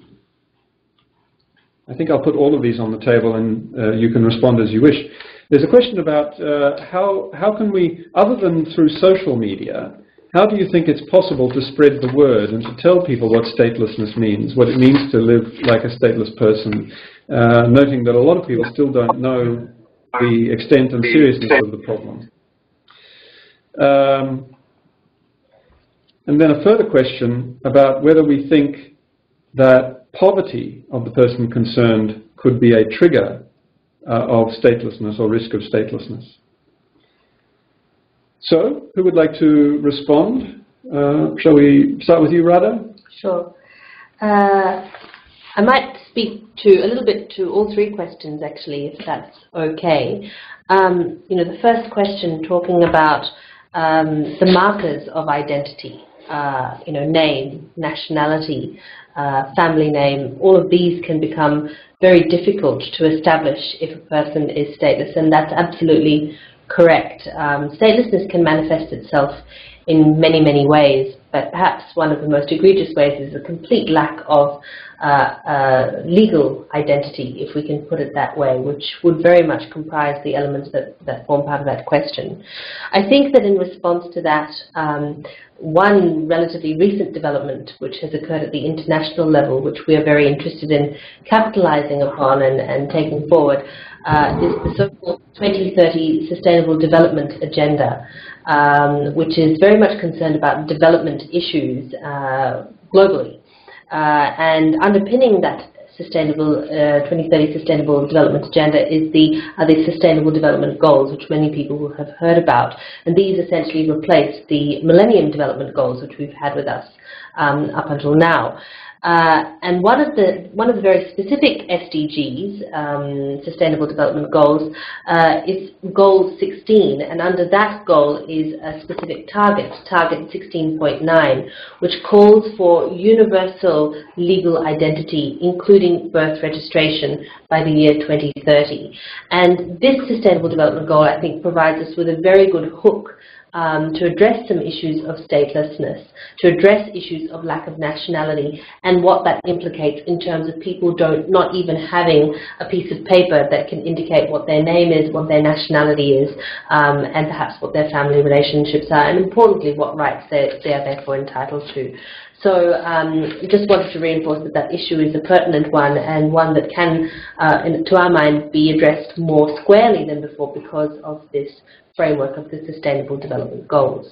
I think I'll put all of these on the table and uh, you can respond as you wish. There's a question about uh, how, how can we, other than through social media, how do you think it's possible to spread the word and to tell people what statelessness means, what it means to live like a stateless person, uh, noting that a lot of people still don't know the extent and seriousness of the problem. Um, and then a further question about whether we think that poverty of the person concerned could be a trigger uh, of statelessness or risk of statelessness. So, who would like to respond? Uh, shall we start with you, Radha? Sure. Uh, I might speak to a little bit to all three questions, actually, if that's okay. Um, you know, the first question talking about um, the markers of identity. uh, you know, name, nationality, uh, family name, all of these can become very difficult to establish if a person is stateless, and that's absolutely correct. Um, statelessness can manifest itself in many, many ways, but perhaps one of the most egregious ways is a complete lack of uh, uh, legal identity, if we can put it that way, which would very much comprise the elements that, that form part of that question. I think that in response to that, um, one relatively recent development which has occurred at the international level, which we are very interested in capitalizing upon and, and taking forward, uh, is the so-called twenty thirty Sustainable Development Agenda, um, which is very much concerned about development issues uh, globally. Uh, and underpinning that sustainable uh, twenty thirty Sustainable Development Agenda is the are the Sustainable Development Goals, which many people will have heard about. And these essentially replace the Millennium Development Goals, which we've had with us um, up until now. Uh, and one of the one of the very specific S D Gs, um, Sustainable Development Goals, uh, is Goal sixteen, and under that goal is a specific target, Target sixteen point nine, which calls for universal legal identity, including birth registration, by the year twenty thirty. And this Sustainable Development Goal, I think, provides us with a very good hook Um, to address some issues of statelessness, to address issues of lack of nationality, and what that implicates in terms of people don't not even having a piece of paper that can indicate what their name is, what their nationality is, um, and perhaps what their family relationships are, and importantly, what rights they, they are therefore entitled to. So um, just wanted to reinforce that that issue is a pertinent one, and one that can, uh, in, to our mind, be addressed more squarely than before because of this framework of the Sustainable Development Goals.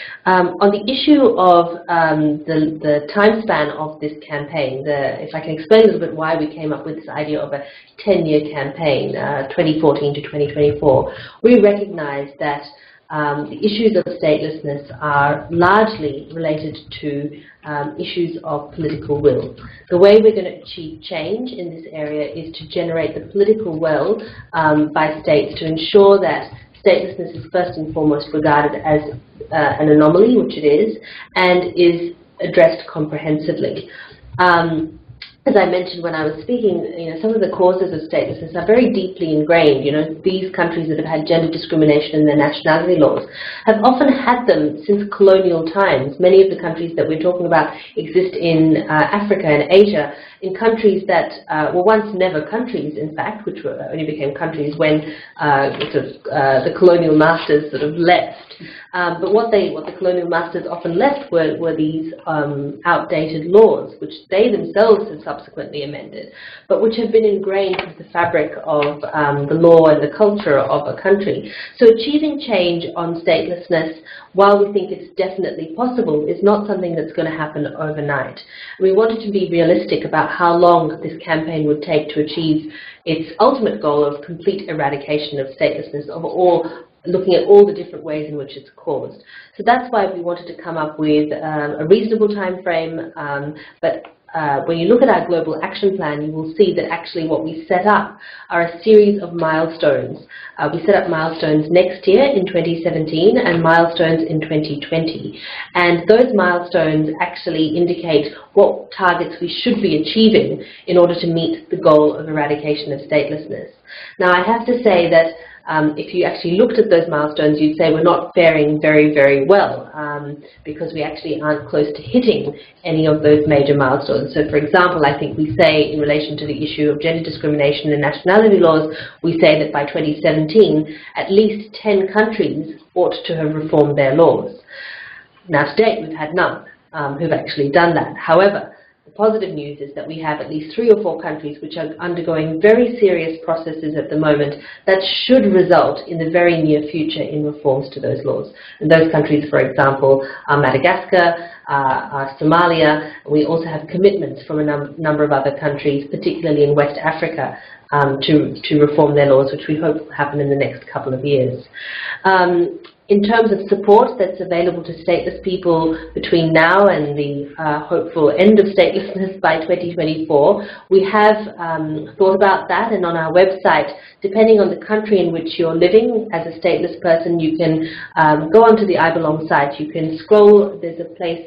Um, on the issue of um, the, the time span of this campaign, the, if I can explain a little bit why we came up with this idea of a ten-year campaign, uh, twenty fourteen to twenty twenty-four, we recognize that um, the issues of statelessness are largely related to um, issues of political will. The way we're going to achieve change in this area is to generate the political will um, by states to ensure that statelessness is first and foremost regarded as uh, an anomaly, which it is, and is addressed comprehensively. Um, as I mentioned when I was speaking, you know, some of the causes of statelessness are very deeply ingrained. You know, these countries that have had gender discrimination in their nationality laws have often had them since colonial times. Many of the countries that we're talking about exist in uh, Africa and Asia, in countries that uh, were once never countries, in fact, which were, only became countries when uh, sort of, uh, the colonial masters sort of left. Um, but what they, what the colonial masters often left were, were these um, outdated laws, which they themselves have subsequently amended, but which have been ingrained with the fabric of um, the law and the culture of a country. So achieving change on statelessness, while we think it's definitely possible, is not something that's going to happen overnight. We wanted to be realistic about how long this campaign would take to achieve its ultimate goal of complete eradication of statelessness, of all, looking at all the different ways in which it's caused. So that's why we wanted to come up with um, a reasonable time frame, um, but Uh, when you look at our global action plan, you will see that actually what we set up are a series of milestones. Uh, we set up milestones next year in twenty seventeen and milestones in twenty twenty. And those milestones actually indicate what targets we should be achieving in order to meet the goal of eradication of statelessness. Now, I have to say that Um, if you actually looked at those milestones, you'd say we're not faring very, very well um, because we actually aren't close to hitting any of those major milestones. So, for example, I think we say in relation to the issue of gender discrimination and nationality laws, we say that by twenty seventeen, at least ten countries ought to have reformed their laws. Now, to date, we've had none um, who've actually done that. However, the positive news is that we have at least three or four countries which are undergoing very serious processes at the moment that should result in the very near future in reforms to those laws. And those countries, for example, are Madagascar, uh, are Somalia. We also have commitments from a num number of other countries, particularly in West Africa, um, to, to reform their laws, which we hope will happen in the next couple of years. Um, In terms of support that's available to stateless people between now and the uh, hopeful end of statelessness by twenty twenty-four, we have um, thought about that, and on our website, depending on the country in which you're living as a stateless person, you can um, go onto the I Belong site, you can scroll, there's a place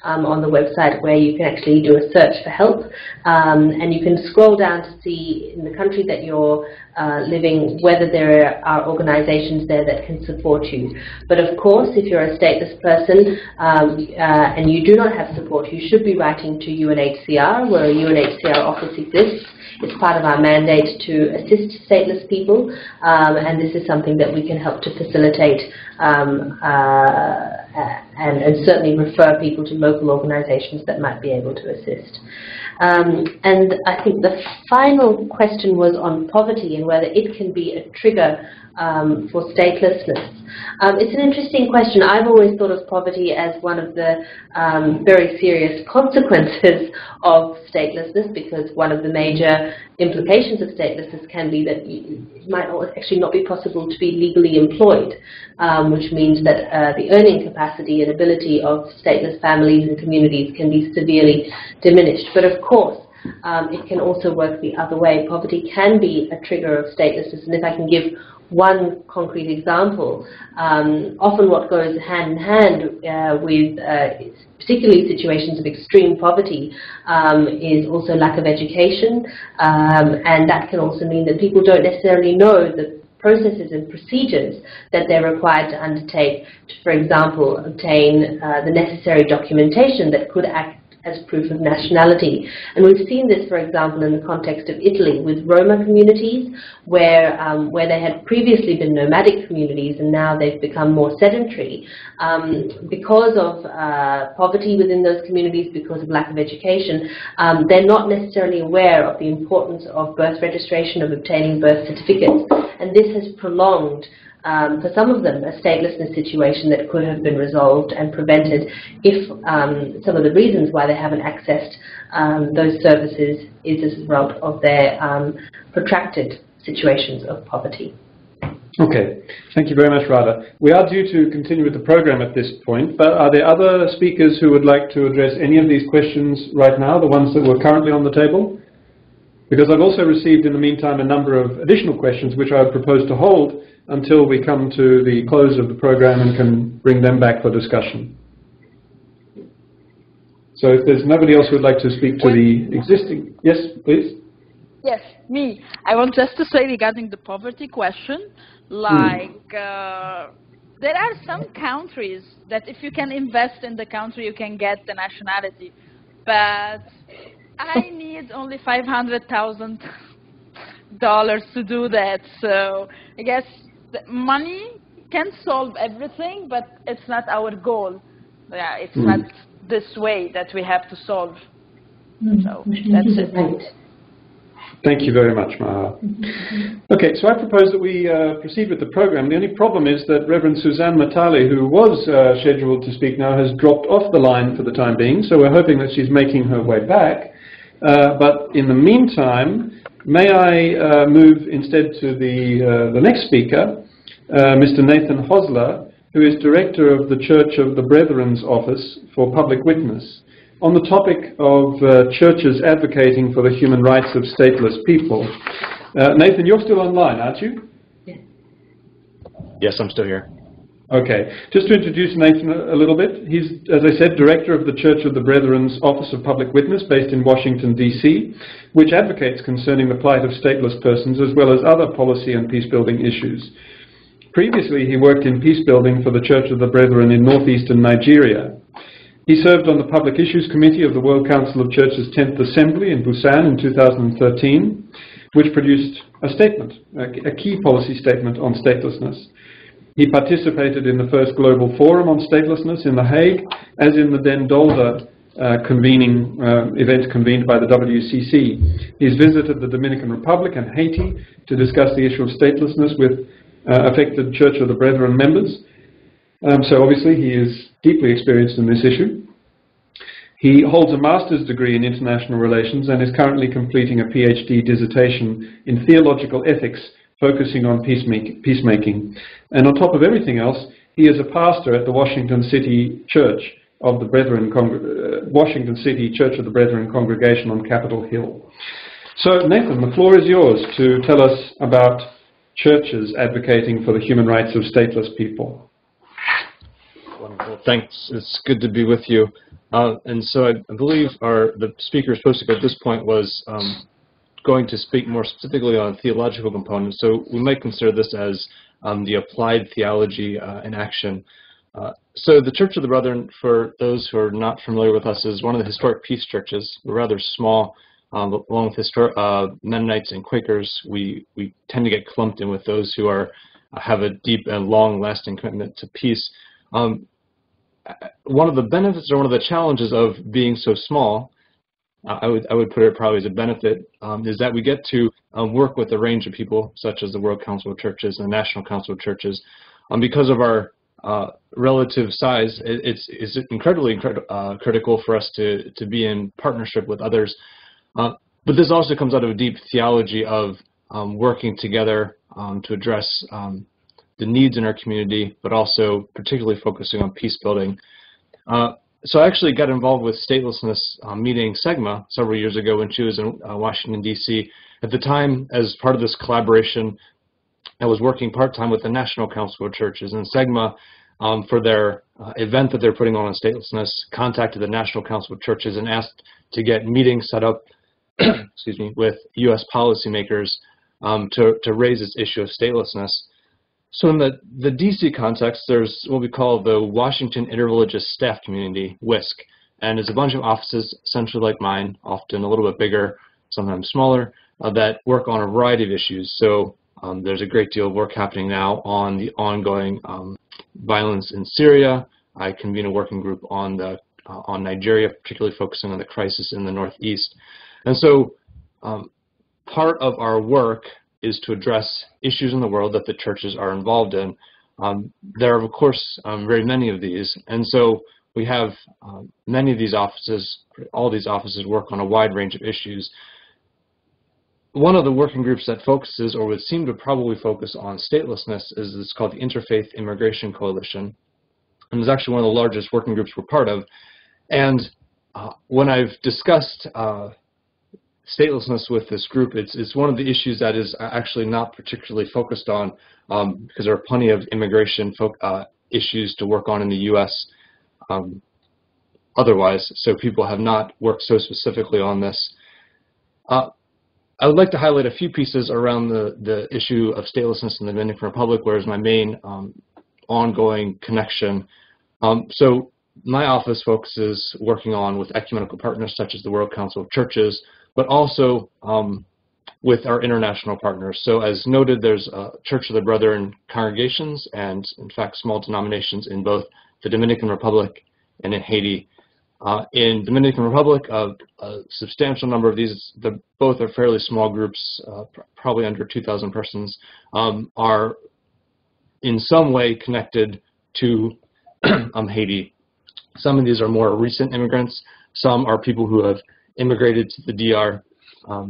um, on the website where you can actually do a search for help, um, and you can scroll down to see in the country that you're uh, living whether there are organizations there that can support you. But of course, if you're a stateless person um, uh, and you do not have support, you should be writing to U N H C R, where a U N H C R office exists. It's part of our mandate to assist stateless people, um, and this is something that we can help to facilitate um, uh, and, and certainly refer people to local organizations that might be able to assist. Um, and I think the final question was on poverty and whether it can be a trigger um, for statelessness. Um, it's an interesting question. I've always thought of poverty as one of the um, very serious consequences of statelessness, because one of the major implications of statelessness can be that it might actually not be possible to be legally employed, um, which means that uh, the earning capacity and ability of stateless families and communities can be severely diminished. But of course, um, it can also work the other way. Poverty can be a trigger of statelessness, and if I can give one concrete example, um, often what goes hand in hand uh, with uh, particularly situations of extreme poverty um, is also lack of education, um, and that can also mean that people don't necessarily know the processes and procedures that they're required to undertake to, for example, obtain uh, the necessary documentation that could act as proof of nationality. And we've seen this, for example, in the context of Italy with Roma communities, where um, where they had previously been nomadic communities and now they've become more sedentary. Um, because of uh, poverty within those communities, because of lack of education, um, they're not necessarily aware of the importance of birth registration, of obtaining birth certificates, and this has prolonged Um, for some of them, a statelessness situation that could have been resolved and prevented if um, some of the reasons why they haven't accessed um, those services is as a result of their um, protracted situations of poverty. Okay, thank you very much, Radha. We are due to continue with the program at this point, but are there other speakers who would like to address any of these questions right now, the ones that were currently on the table? Because I've also received in the meantime a number of additional questions which I would propose to hold until we come to the close of the program and can bring them back for discussion. So if there's nobody else who would like to speak to the existing... Yes, please. Yes, me. I want just to say regarding the poverty question, like hmm. uh, there are some countries that if you can invest in the country, you can get the nationality. But I need only five hundred thousand dollars to do that. So I guess the money can solve everything, but it's not our goal. Yeah, it's mm. not this way that we have to solve. Mm. So that's it. Thank you very much, Maha. Okay, so I propose that we uh, proceed with the program. The only problem is that Reverend Suzanne Matali, who was uh, scheduled to speak now, has dropped off the line for the time being, so we're hoping that she's making her way back. Uh, but in the meantime, may I uh, move instead to the, uh, the next speaker, uh, Mister Nathan Hosler, who is Director of the Church of the Brethren's Office for Public Witness, on the topic of uh, churches advocating for the human rights of stateless people. Uh, Nathan, you're still online, aren't you? Yeah. Yes, I'm still here. Okay, just to introduce Nathan a little bit, he's, as I said, Director of the Church of the Brethren's Office of Public Witness based in Washington, D C, which advocates concerning the plight of stateless persons as well as other policy and peace-building issues. Previously, he worked in peace-building for the Church of the Brethren in northeastern Nigeria. He served on the Public Issues Committee of the World Council of Churches' tenth Assembly in Busan in two thousand thirteen, which produced a statement, a key policy statement on statelessness. He participated in the first global forum on statelessness in The Hague, as in the Den Dolder uh, convening uh, event convened by the W C C. He's visited the Dominican Republic and Haiti to discuss the issue of statelessness with uh, affected Church of the Brethren members. Um, so obviously he is deeply experienced in this issue. He holds a master's degree in international relations and is currently completing a PhD dissertation in theological ethics focusing on peacemaking. And on top of everything else, he is a pastor at the Washington City Church of the Brethren, uh, Washington City Church of the Brethren congregation on Capitol Hill. So Nathan, the floor is yours to tell us about churches advocating for the human rights of stateless people. Wonderful. Thanks. It's good to be with you. Uh, and so I, I believe our the speaker supposed to go at this point was um, going to speak more specifically on theological components. So we might consider this as um, the applied theology uh, in action. Uh, so the Church of the Brethren, for those who are not familiar with us, is one of the historic peace churches. We're rather small, um, along with histor uh, Mennonites and Quakers. We we tend to get clumped in with those who are uh, have a deep and long-lasting commitment to peace. Um, one of the benefits or one of the challenges of being so small, uh, I would I would put it probably as a benefit, um, is that we get to um, work with a range of people, such as the World Council of Churches and the National Council of Churches, um, because of our Uh, relative size. It, it's, it's incredibly uh, critical for us to, to be in partnership with others. Uh, but this also comes out of a deep theology of um, working together um, to address um, the needs in our community, but also particularly focusing on peace building. Uh, so I actually got involved with Statelessness uh, meeting SEGMA several years ago when she was in uh, Washington, D C At the time, as part of this collaboration, I was working part-time with the National Council of Churches, and SEGMA, um, for their uh, event that they're putting on on statelessness, contacted the National Council of Churches and asked to get meetings set up excuse me, with U S policymakers um, to, to raise this issue of statelessness. So in the, the D C context, there's what we call the Washington Interreligious Staff Community, W I S C, and it's a bunch of offices, essentially like mine, often a little bit bigger, sometimes smaller, uh, that work on a variety of issues. So Um, there's a great deal of work happening now on the ongoing um, violence in Syria. I convene a working group on the uh, on Nigeria, particularly focusing on the crisis in the Northeast. And so um, part of our work is to address issues in the world that the churches are involved in. Um, there are, of course, um, very many of these. And so we have um, many of these offices, all these offices work on a wide range of issues. One of the working groups that focuses, or would seem to probably focus on statelessness, is this called the Interfaith Immigration Coalition. And it's actually one of the largest working groups we're part of. And uh, when I've discussed uh, statelessness with this group, it's, it's one of the issues that is actually not particularly focused on, um, because there are plenty of immigration fo uh, issues to work on in the U S um, otherwise. So people have not worked so specifically on this. Uh, I would like to highlight a few pieces around the, the issue of statelessness in the Dominican Republic, where is my main um, ongoing connection. Um, so my office focuses working on with ecumenical partners such as the World Council of Churches, but also um, with our international partners. So as noted, there's uh, Church of the Brethren congregations and, in fact, small denominations in both the Dominican Republic and in Haiti. Uh, in Dominican Republic, uh, a substantial number of these, the, both are fairly small groups, uh, pr probably under two thousand persons, um, are in some way connected to um, Haiti. Some of these are more recent immigrants. Some are people who have immigrated to the D R um,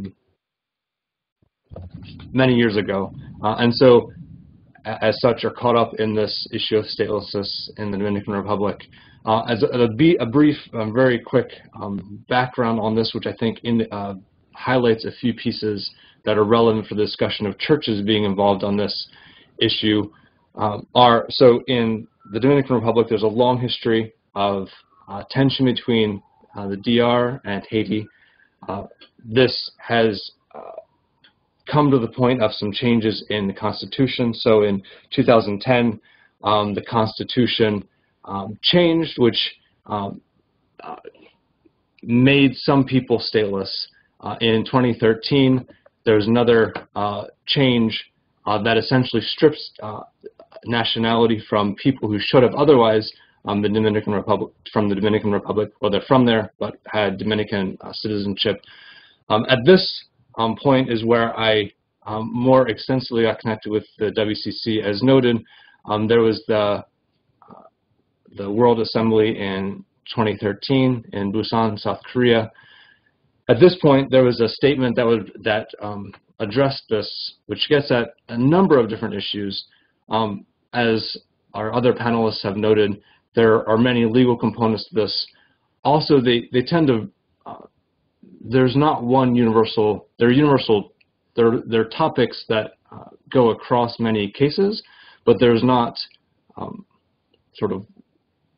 many years ago. Uh, and so, as such, are caught up in this issue of statelessness in the Dominican Republic. Uh, as a, a, a brief, um, very quick um, background on this, which I think in, uh, highlights a few pieces that are relevant for the discussion of churches being involved on this issue, um, are, so in the Dominican Republic, there's a long history of uh, tension between uh, the D R and Haiti. Uh, this has uh, come to the point of some changes in the Constitution. So in two thousand ten, um, the Constitution Um, changed, which um, uh, made some people stateless. Uh, in twenty thirteen, there was another uh, change uh, that essentially strips uh, nationality from people who should have otherwise um, the Dominican Republic from the Dominican Republic, or they're from there but had Dominican uh, citizenship. Um, at this um, point is where I um, more extensively got connected with the W C C. As noted, um, there was the the World Assembly in twenty thirteen in Busan, South Korea. At this point, there was a statement that would that um, addressed this, which gets at a number of different issues. Um, as our other panelists have noted, there are many legal components to this. Also, they they tend to uh, there's not one universal. They're universal. They're they're topics that uh, go across many cases, but there's not um, sort of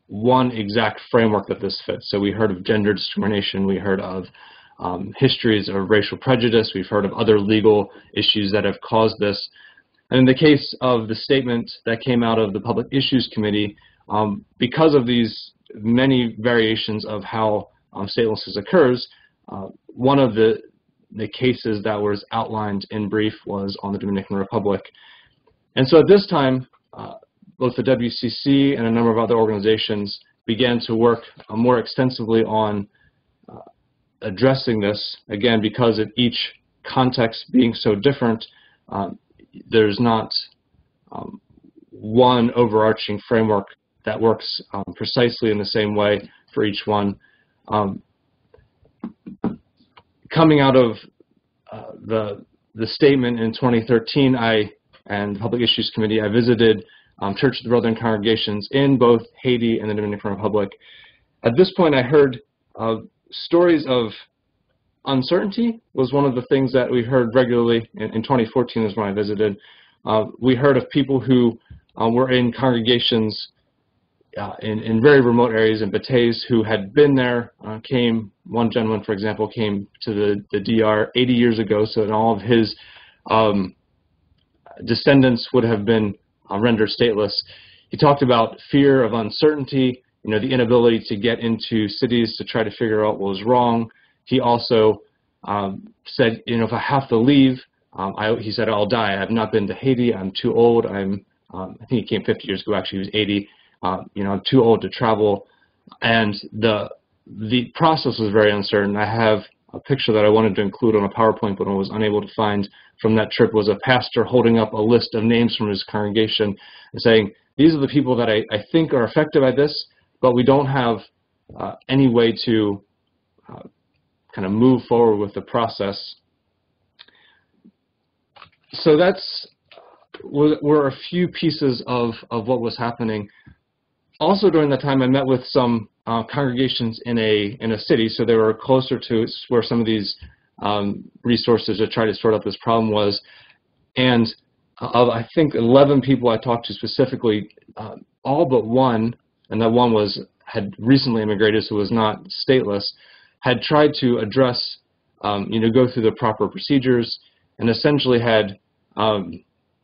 one exact framework that this fits. So we heard of gender discrimination, we heard of um, histories of racial prejudice, we've heard of other legal issues that have caused this. And in the case of the statement that came out of the Public Issues Committee, um, because of these many variations of how um, statelessness occurs, uh, one of the, the cases that was outlined in brief was on the Dominican Republic. And so at this time, uh, both the W C C and a number of other organizations began to work uh, more extensively on uh, addressing this, again, because of each context being so different. Um, there's not um, one overarching framework that works um, precisely in the same way for each one. Um, coming out of uh, the, the statement in twenty thirteen, I and the Public Issues Committee, I visited um, Church of the Brethren congregations in both Haiti and the Dominican Republic. At this point, I heard uh, stories of uncertainty was one of the things that we heard regularly. In, in twenty fourteen is when I visited. Uh, we heard of people who uh, were in congregations uh, in, in very remote areas in Batays who had been there, uh, came, one gentleman, for example, came to the, the D R eighty years ago, so in all of his um, descendants would have been uh, rendered stateless. He talked about fear of uncertainty, you know, the inability to get into cities to try to figure out what was wrong. He also um, said, you know, if I have to leave, um, I, he said, I'll die. I've not been to Haiti. I'm too old. I'm, um, I think he came fifty years ago. Actually, he was eighty. Uh, you know, I'm too old to travel. And the the process was very uncertain. I have a picture that I wanted to include on a PowerPoint, but I was unable to find from that trip, was a pastor holding up a list of names from his congregation and saying, these are the people that I, I think are affected by this, but we don't have uh, any way to uh, kind of move forward with the process. So that's were a few pieces of, of what was happening. Also during that time, I met with some uh, congregations in a in a city, so they were closer to where some of these um, resources to try to sort out this problem was. And of, I think, eleven people I talked to specifically, uh, all but one, and that one was had recently immigrated, so was not stateless, had tried to address, um, you know, go through the proper procedures, and essentially had, um,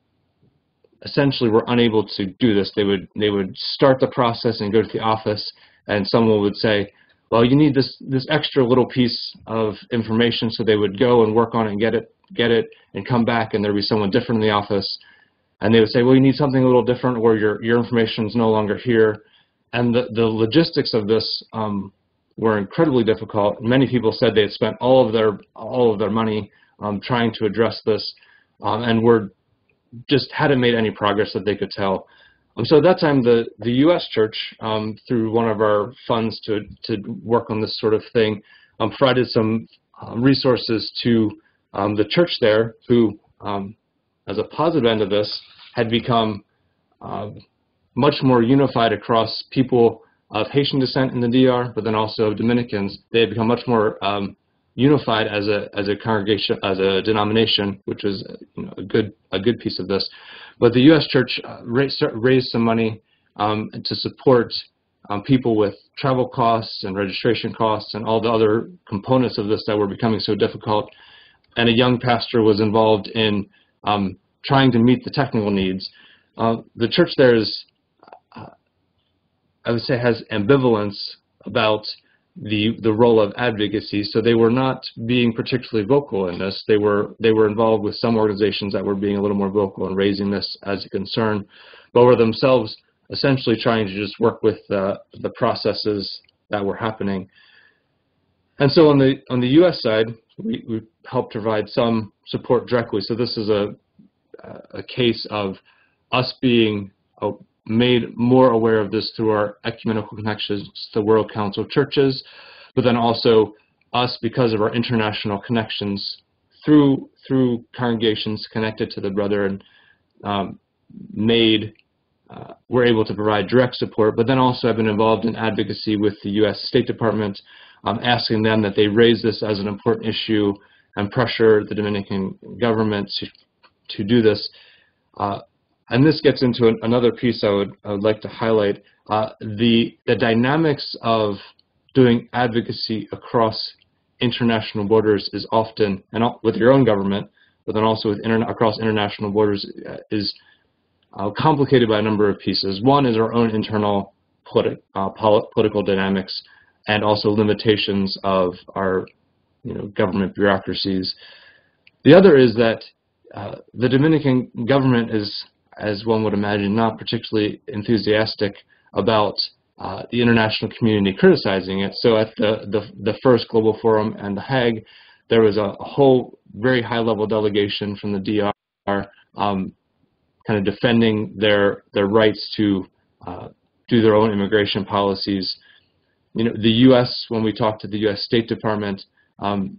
essentially were unable to do this. They would they would start the process and go to the office, and someone would say, well, you need this this extra little piece of information, so they would go and work on it and get it, get it, and come back, and there'd be someone different in the office, and they would say, well, you need something a little different, or your your information is no longer here, and the the logistics of this um, were incredibly difficult. Many people said they had spent all of their all of their money um, trying to address this, um, and were just hadn't made any progress that they could tell. Um, so at that time, the the U S Church, um, through one of our funds to to work on this sort of thing, um, provided some um, resources to um, the church there, who, um, as a positive end of this, had become uh, much more unified across people of Haitian descent in the D R, but then also Dominicans. They had become much more um, unified as a as a congregation, as a denomination, which was, you know, a good a good piece of this. But the U S Church uh, raised, raised some money um, to support um, people with travel costs and registration costs and all the other components of this that were becoming so difficult. And a young pastor was involved in um, trying to meet the technical needs. Uh, the church there is, uh, I would say, has ambivalence about the the role of advocacy. So they were not being particularly vocal in this. They were they were involved with some organizations that were being a little more vocal and raising this as a concern, but were themselves essentially trying to just work with uh, the processes that were happening. And so on the on the U S side, we, we helped provide some support directly. So this is a a case of us being a, made more aware of this through our ecumenical connections to the World Council of Churches, but then also us, because of our international connections through through congregations connected to the Brethren, um, made uh, we're able to provide direct support. But then also I've been involved in advocacy with the U S State Department, um, asking them that they raise this as an important issue and pressure the Dominican government to to do this. Uh, And this gets into an, another piece I would, I would like to highlight. uh, the, the dynamics of doing advocacy across international borders is often, and with your own government, but then also with interna across international borders, uh, is uh, complicated by a number of pieces. One is our own internal politi uh, pol political dynamics, and also limitations of our you know, government bureaucracies. The other is that uh, the Dominican government is, as one would imagine, not particularly enthusiastic about uh, the international community criticizing it. So at the, the, the first Global Forum and The Hague, there was a, a whole very high-level delegation from the D R um, kind of defending their, their rights to uh, do their own immigration policies. You know, the U S, when we talk to the U S State Department, um,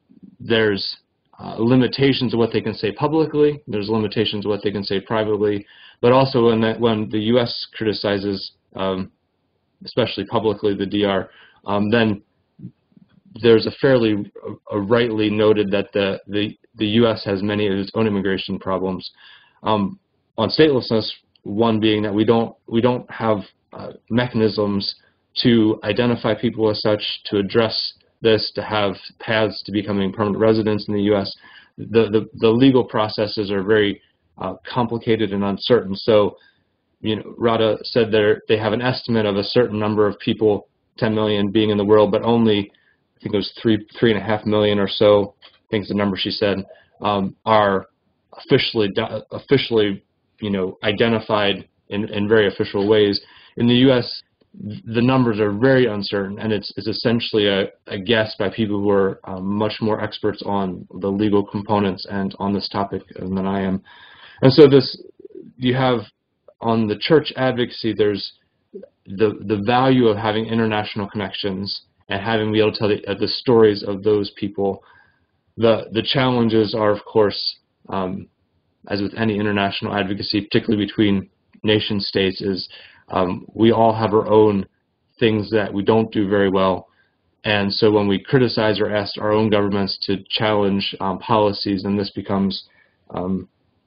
there's uh, limitations of what they can say publicly, there's limitations of what they can say privately, but also when, that, when the U S criticizes, um, especially publicly, the D R, um, then there's a fairly uh, rightly noted that the, the, the U S has many of its own immigration problems. Um, on statelessness, one being that we don't, we don't have uh, mechanisms to identify people as such, to address this, to have paths to becoming permanent residents in the U S. The, the, the legal processes are very uh, complicated and uncertain. So, you know, Radha said they have an estimate of a certain number of people, ten million being in the world, but only, I think it was three, three and a half million or so, I think is the number she said, um, are officially, officially, you know, identified in, in very official ways. In the U S, the numbers are very uncertain, and it's, it's essentially a, a guess by people who are um, much more experts on the legal components and on this topic than I am. And so this, you have on the church advocacy, there's the, the value of having international connections and having be able to tell the, uh, the stories of those people. The, the challenges are, of course, um, as with any international advocacy, particularly between nation states, is Um, we all have our own things that we don't do very well, and so when we criticize or ask our own governments to challenge um, policies, then this becomes um,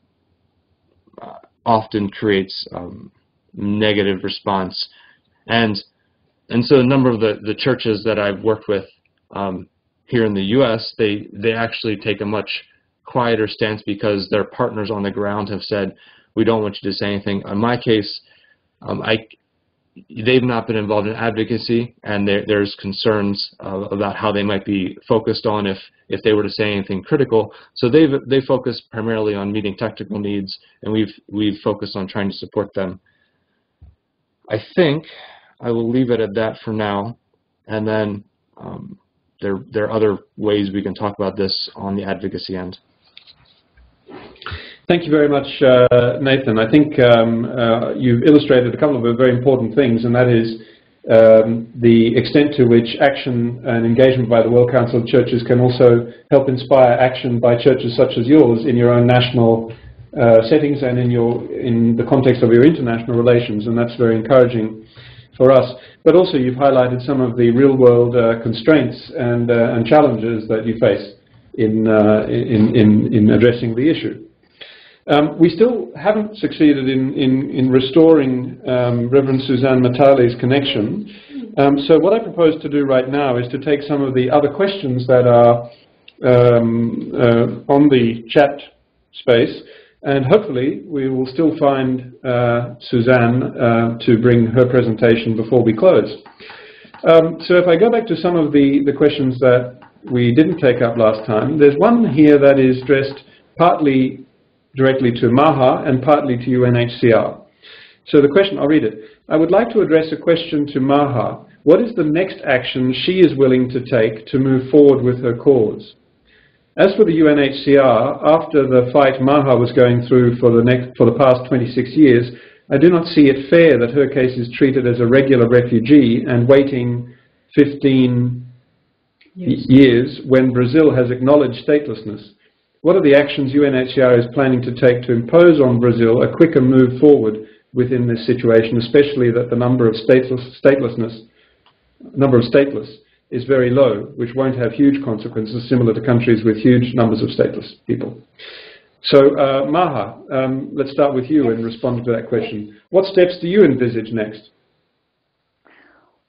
uh, often creates um, negative response. And and so a number of the, the churches that I've worked with um, here in the U S, they, they actually take a much quieter stance because their partners on the ground have said, we don't want you to say anything. In my case, Um, I, they've not been involved in advocacy, and there, there's concerns uh, about how they might be focused on if, if they were to say anything critical. So they've they focused primarily on meeting technical needs, and we've we've focused on trying to support them. I think I will leave it at that for now, and then um, there there are other ways we can talk about this on the advocacy end. Thank you very much, uh, Nathan. I think um, uh, you've illustrated a couple of very important things, and that is um, the extent to which action and engagement by the World Council of Churches can also help inspire action by churches such as yours in your own national uh, settings and in, your, in the context of your international relations, and that's very encouraging for us. But also you've highlighted some of the real-world uh, constraints and, uh, and challenges that you face in, uh, in, in, in addressing the issue. Um, we still haven't succeeded in, in, in restoring um, Reverend Suzanne Matale's connection. Um, so what I propose to do right now is to take some of the other questions that are um, uh, on the chat space, and hopefully we will still find uh, Suzanne uh, to bring her presentation before we close. Um, so if I go back to some of the, the questions that we didn't take up last time, there's one here that is addressed partly directly to Maha and partly to U N H C R. So the question, I'll read it. I would like to address a question to Maha. What is the next action she is willing to take to move forward with her cause? As for the U N H C R, after the fight Maha was going through for the, next, for the past twenty-six years, I do not see it fair that her case is treated as a regular refugee and waiting fifteen yes. years when Brazil has acknowledged statelessness. What are the actions U N H C R is planning to take to impose on Brazil a quicker move forward within this situation, especially that the number of stateless, statelessness, number of stateless is very low, which won't have huge consequences similar to countries with huge numbers of stateless people. So, uh, Maha, um, let's start with you and respond to that question. What steps do you envisage next?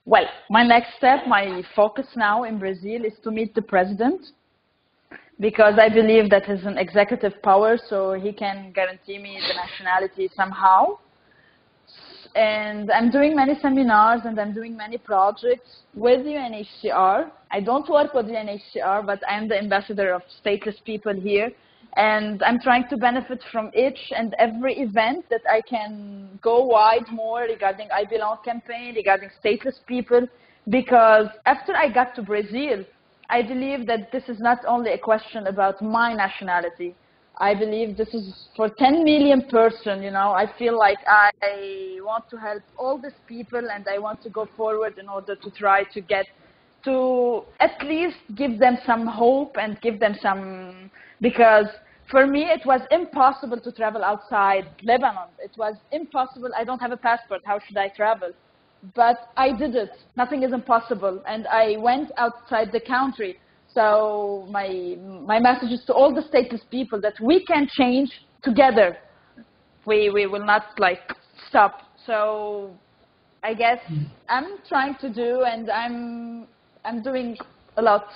well, my next step, my focus now in Brazil is to meet the president, because I believe that he's an executive power, so he can guarantee me the nationality somehow. And I'm doing many seminars and I'm doing many projects with U N H C R. I don't work with U N H C R, but I'm the ambassador of stateless people here. And I'm trying to benefit from each and every event that I can go wide more regarding I Belong campaign, regarding stateless people, because after I got to Brazil, I believe that this is not only a question about my nationality. I believe this is for ten million person, you know. I feel like I want to help all these people and I want to go forward in order to try to get to at least give them some hope and give them some, because for me it was impossible to travel outside Lebanon. It was impossible. I don't have a passport. How should I travel? But I did it. Nothing is impossible. And I went outside the country. So my, my message is to all the stateless people that we can change together. We, we will not like stop. So I guess I'm trying to do, and I'm, I'm doing a lot.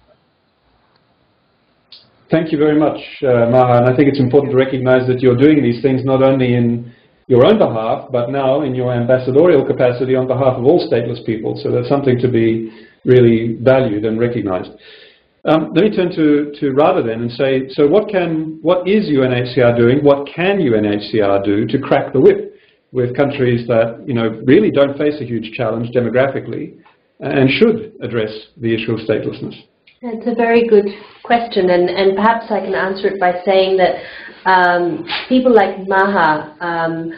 Thank you very much, uh, Maha. And I think it's important to recognize that you're doing these things not only in your own behalf, but now in your ambassadorial capacity on behalf of all stateless people. So that's something to be really valued and recognized. Um, let me turn to, to Radha then and say, so what can, what is U N H C R doing? What can U N H C R do to crack the whip with countries that, you know, really don't face a huge challenge demographically and should address the issue of statelessness? It's a very good question, and, and perhaps I can answer it by saying that um, people like Maha, um,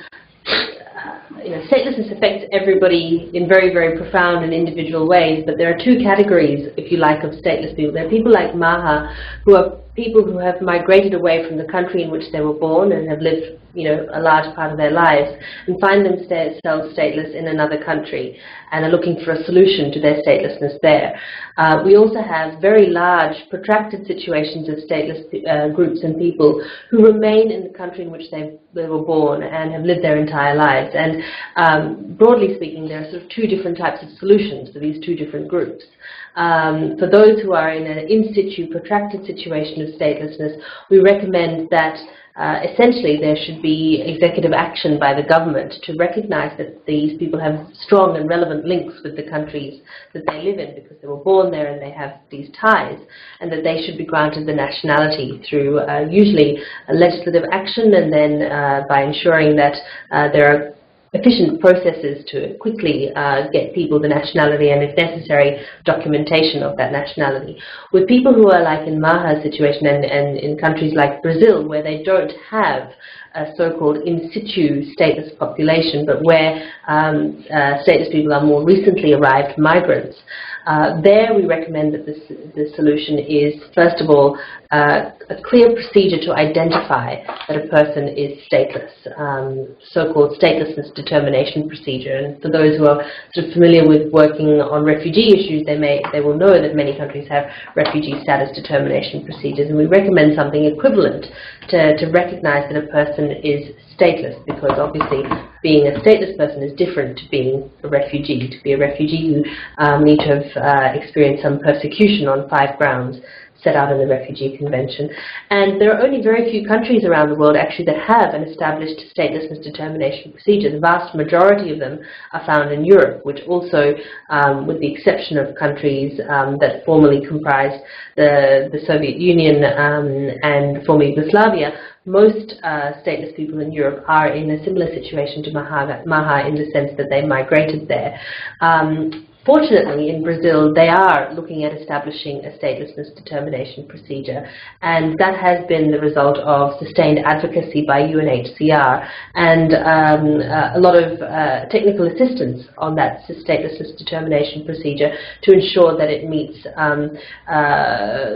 you know, statelessness affects everybody in very, very profound and individual ways, but there are two categories, if you like, of stateless people. There are people like Maha, who are people who have migrated away from the country in which they were born and have lived, you know, a large part of their lives, and find themselves stateless in another country and are looking for a solution to their statelessness there. Uh, we also have very large, protracted situations of stateless uh, groups and people who remain in the country in which they, they were born and have lived their entire lives. And um, broadly speaking, there are sort of two different types of solutions for these two different groups. Um, for those who are in an in situ, protracted situation of statelessness, we recommend that Uh, essentially, there should be executive action by the government to recognize that these people have strong and relevant links with the countries that they live in because they were born there and they have these ties, and that they should be granted the nationality through uh, usually a legislative action, and then uh, by ensuring that uh, there are efficient processes to quickly uh, get people the nationality and, if necessary, documentation of that nationality. With people who are like in Maha's situation and, and in countries like Brazil, where they don't have a so-called in situ stateless population, but where um, uh, stateless people are more recently arrived migrants, uh, there we recommend that this, the solution is, first of all, uh, a clear procedure to identify that a person is stateless, um, so-called statelessness determination procedure. And for those who are sort of familiar with working on refugee issues, they may they will know that many countries have refugee status determination procedures, and we recommend something equivalent to, to recognize that a person is stateless, because obviously being a stateless person is different to being a refugee. To be a refugee, you um, need to have uh, experienced some persecution on five grounds set out in the Refugee Convention. And there are only very few countries around the world actually that have an established statelessness determination procedure. The vast majority of them are found in Europe, which also, um, with the exception of countries um, that formerly comprised the, the Soviet Union um, and former Yugoslavia, most uh, stateless people in Europe are in a similar situation to Maha, Maha in the sense that they migrated there. Um, Fortunately, in Brazil, they are looking at establishing a statelessness determination procedure, and that has been the result of sustained advocacy by U N H C R and um, uh, a lot of uh, technical assistance on that statelessness determination procedure to ensure that it meets um, uh,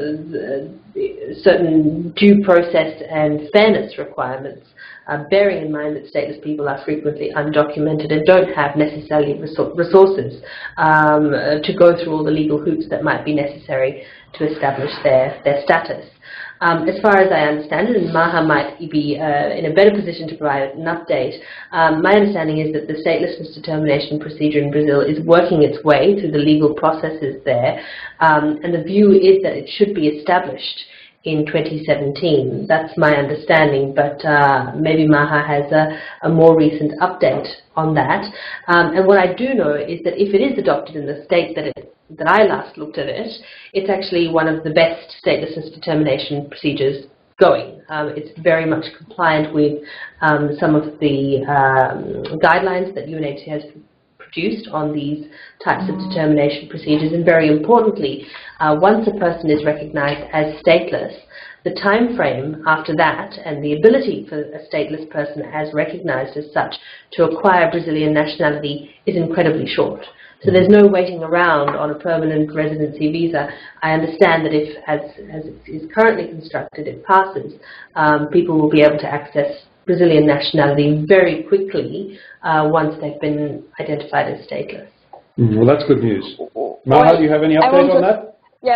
certain due process and fairness requirements. Uh, bearing in mind that stateless people are frequently undocumented and don't have necessarily resources um, uh, to go through all the legal hoops that might be necessary to establish their, their status. Um, as far as I understand it, and Maha might be uh, in a better position to provide an update, um, my understanding is that the statelessness determination procedure in Brazil is working its way through the legal processes there, um, and the view is that it should be established in twenty seventeen. That's my understanding, but uh, maybe Maha has a, a more recent update on that. Um, and what I do know is that if it is adopted in the state that it, that I last looked at it, it's actually one of the best statelessness determination procedures going. Um, it's very much compliant with um, some of the um, guidelines that U N H C R has produced on these types of determination procedures, and very importantly, uh, once a person is recognized as stateless, the time frame after that and the ability for a stateless person as recognized as such to acquire Brazilian nationality is incredibly short. So there's no waiting around on a permanent residency visa. I understand that if, as, as it is currently constructed, it passes, um, people will be able to access Brazilian nationality very quickly uh, once they've been identified as stateless. Mm, well, that's good news. Maha, do you have any update on that? Yes.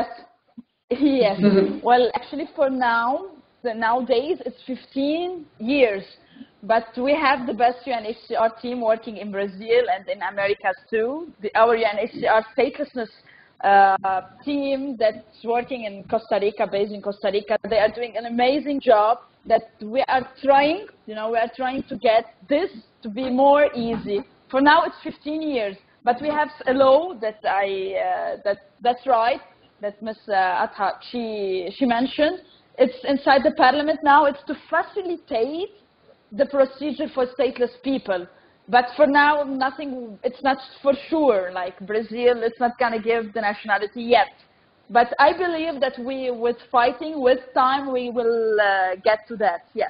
Yes. Well, actually, for now, the nowadays it's fifteen years, but we have the best U N H C R team working in Brazil and in Americas too. The, our U N H C R statelessness uh, team that's working in Costa Rica, based in Costa Rica, they are doing an amazing job. That we are trying, you know, we are trying to get this to be more easy. For now, it's fifteen years, but we have a law that I uh, that that's right. That Miz Adha, she, she mentioned. It's inside the parliament now. It's to facilitate the procedure for stateless people. But for now, nothing, it's not for sure. Like Brazil, it's not going to give the nationality yet. But I believe that we, with fighting, with time, we will uh, get to that, yes.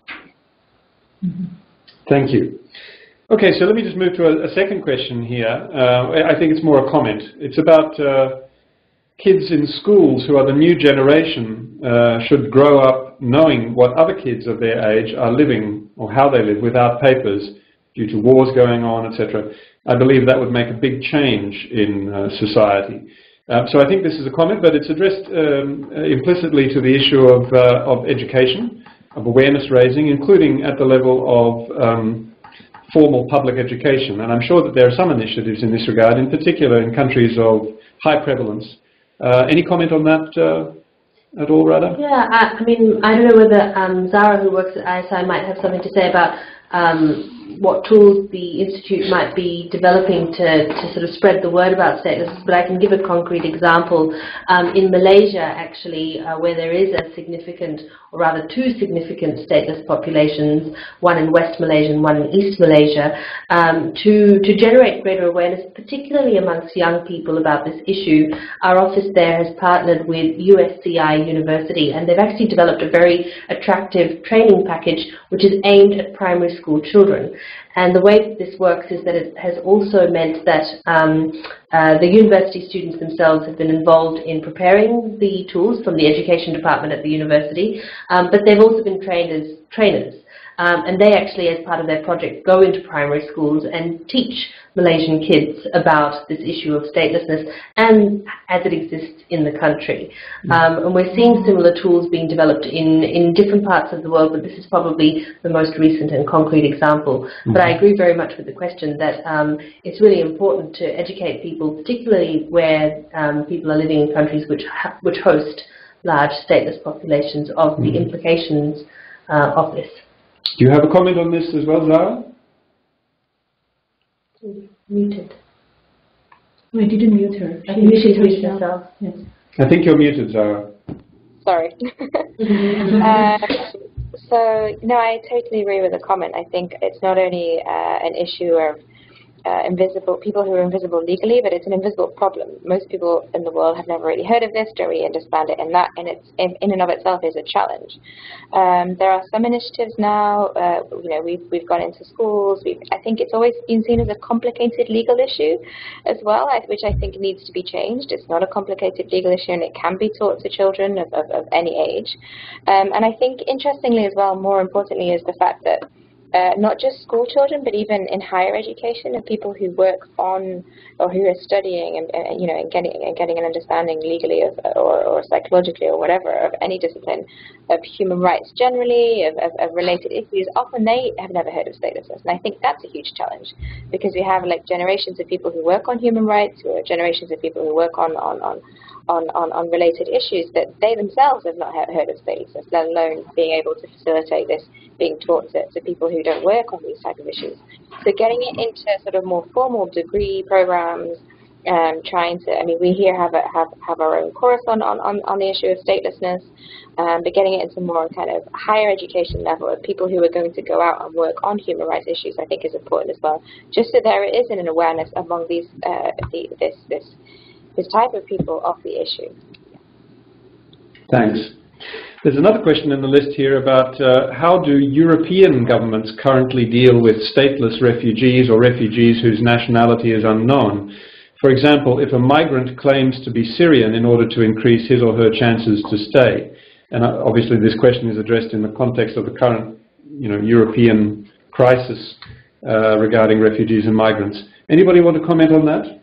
Thank you. Okay, so let me just move to a, a second question here. Uh, I think it's more a comment. It's about uh, kids in schools who are the new generation uh, should grow up knowing what other kids of their age are living or how they live without papers due to wars going on, et cetera. I believe that would make a big change in uh, society. Uh, so I think this is a comment, but it's addressed um, implicitly to the issue of, uh, of education, of awareness raising, including at the level of um, formal public education. And I'm sure that there are some initiatives in this regard, in particular in countries of high prevalence. Uh, any comment on that uh, at all, Radha? Yeah, I, I mean, I don't know whether um, Zahra, who works at I S I, might have something to say about um, what tools the Institute might be developing to, to sort of spread the word about statelessness, but I can give a concrete example. Um, in Malaysia, actually, uh, where there is a significant, or rather two significant stateless populations, one in West Malaysia and one in East Malaysia, um, to, to generate greater awareness, particularly amongst young people about this issue, our office there has partnered with U S C I University, and they've actually developed a very attractive training package which is aimed at primary school children. And the way that this works is that it has also meant that um, uh, the university students themselves have been involved in preparing the tools from the education department at the university, um, but they've also been trained as trainers. Um, and they actually, as part of their project, go into primary schools and teach Malaysian kids about this issue of statelessness and as it exists in the country. Um, and we're seeing similar tools being developed in, in different parts of the world, but this is probably the most recent and concrete example. Mm-hmm. But I agree very much with the question that um, it's really important to educate people, particularly where um, people are living in countries which, ha which host large stateless populations, of mm-hmm. the implications uh, of this. Do you have a comment on this as well, Zahra? Muted. We didn't mute her. I think she's muted herself. Yes. I think you're muted, Zahra. Sorry. uh, so, no, I totally agree with the comment. I think it's not only uh, an issue of Uh, invisible people who are invisible legally, but it's an invisible problem. Most people in the world have never really heard of this, don't really understand it, and that in, its, in, in and of itself is a challenge. Um, there are some initiatives now. Uh, you know, we've we've gone into schools. We've, I think it's always been seen as a complicated legal issue, as well, which I think needs to be changed. It's not a complicated legal issue, and it can be taught to children of, of, of any age. Um, and I think, interestingly as well, more importantly, is the fact that uh, not just school children, but even in higher education, and people who work on or who are studying and, and you know, and getting and getting an understanding legally of or, or psychologically or whatever of any discipline of human rights generally, of, of, of related issues. Often they have never heard of statelessness, and I think that's a huge challenge, because we have like generations of people who work on human rights, who are generations of people who work on on on on, on, on related issues that they themselves have not heard of statelessness, let alone being able to facilitate this being taught to, to people who don't work on these type of issues. So getting it into sort of more formal degree programs, um, trying to, I mean, we here have a, have, have our own course on, on, on the issue of statelessness, um, but getting it into more kind of higher education level of people who are going to go out and work on human rights issues, I think is important as well, just so there is an awareness among these, uh, the, this, this, this type of people of the issue. Thanks. There's another question in the list here about uh, how do European governments currently deal with stateless refugees or refugees whose nationality is unknown? For example, if a migrant claims to be Syrian in order to increase his or her chances to stay. And obviously this question is addressed in the context of the current, you know, European crisis uh, regarding refugees and migrants. Anybody want to comment on that?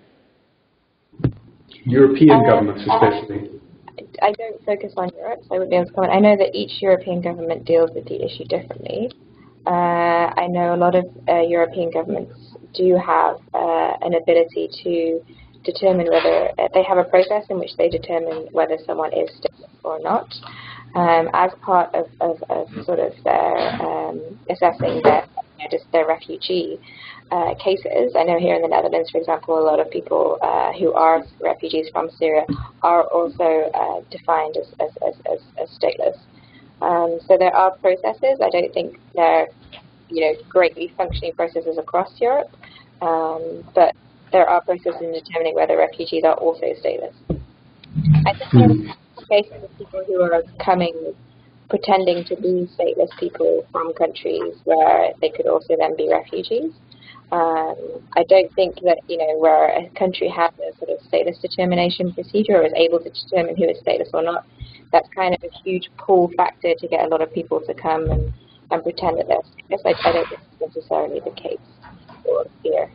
European uh, governments especially. Uh, I don't focus on Europe, so I wouldn't be able to comment. I know that each European government deals with the issue differently. Uh, I know a lot of uh, European governments do have uh, an ability to determine whether uh, they have a process in which they determine whether someone is stateless or not, um, as part of, of, of sort of their um, assessing their, you know, just their refugee uh, cases. I know here in the Netherlands, for example, a lot of people uh, who are refugees from Syria are also uh, defined as, as, as, as, as stateless. Um, so there are processes. I don't think they're, you know, greatly functioning processes across Europe, um, but there are processes in determining whether refugees are also stateless. I think there are cases of people who are coming, pretending to be stateless people from countries where they could also then be refugees. Um, I don't think that, you know, where a country has a sort of stateless determination procedure or is able to determine who is stateless or not, that's kind of a huge pull factor to get a lot of people to come and, and pretend that they're stateless. I, I don't think it's necessarily the case for here.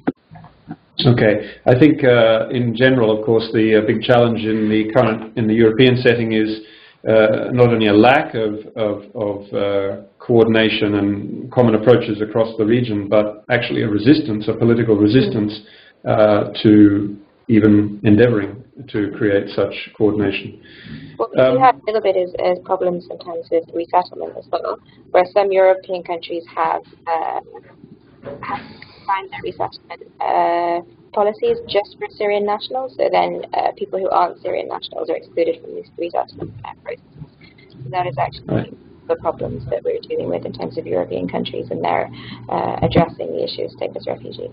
Okay, I think uh, in general, of course, the uh, big challenge in the current, in the European setting is uh, not only a lack of, of, of uh, coordination and common approaches across the region, but actually a resistance, a political resistance uh, to even endeavoring to create such coordination. What we um, do have a little bit is, is problems sometimes with resettlement as well, where some European countries have, uh, have defined their resettlement uh, policies just for Syrian nationals, so then uh, people who aren't Syrian nationals are excluded from these resettlement uh, processes. So that is actually right. the problems that we're dealing with in terms of European countries, and they're uh, addressing the issue of stateless refugees.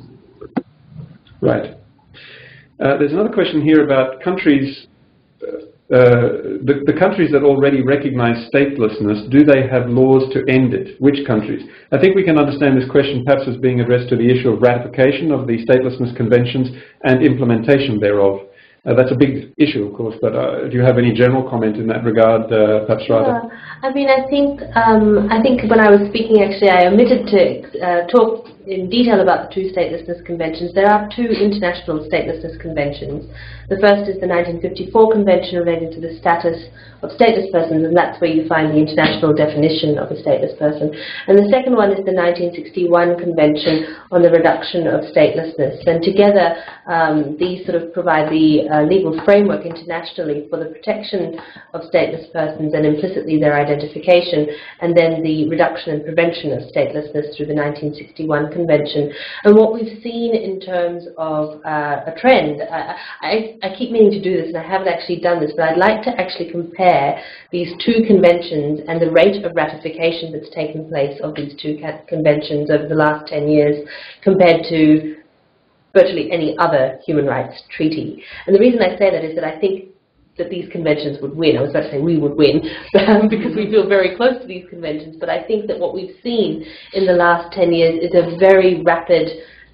Right. Uh, there's another question here about countries, uh, uh, the, the countries that already recognize statelessness, do they have laws to end it? Which countries? I think we can understand this question perhaps as being addressed to the issue of ratification of the Statelessness Conventions and implementation thereof. Uh, that's a big issue, of course, but uh, do you have any general comment in that regard, uh, perhaps, Radha? Yeah, I mean, I think, um, I think when I was speaking, actually, I omitted to uh, talk in detail about the two statelessness conventions. There are two international statelessness conventions. The first is the nineteen fifty-four convention related to the status of stateless persons, and that's where you find the international definition of a stateless person. And the second one is the nineteen sixty-one convention on the reduction of statelessness. And together, um, these sort of provide the uh, legal framework internationally for the protection of stateless persons and implicitly their identification, and then the reduction and prevention of statelessness through the nineteen sixty-one convention. And what we've seen in terms of uh, a trend, I, I, I keep meaning to do this, and I haven't actually done this, but I'd like to actually compare these two conventions and the rate of ratification that's taken place of these two conventions over the last ten years compared to virtually any other human rights treaty. And the reason I say that is that I think that these conventions would win. I was about to say we would win um, because we feel very close to these conventions, but I think that what we've seen in the last ten years is a very rapid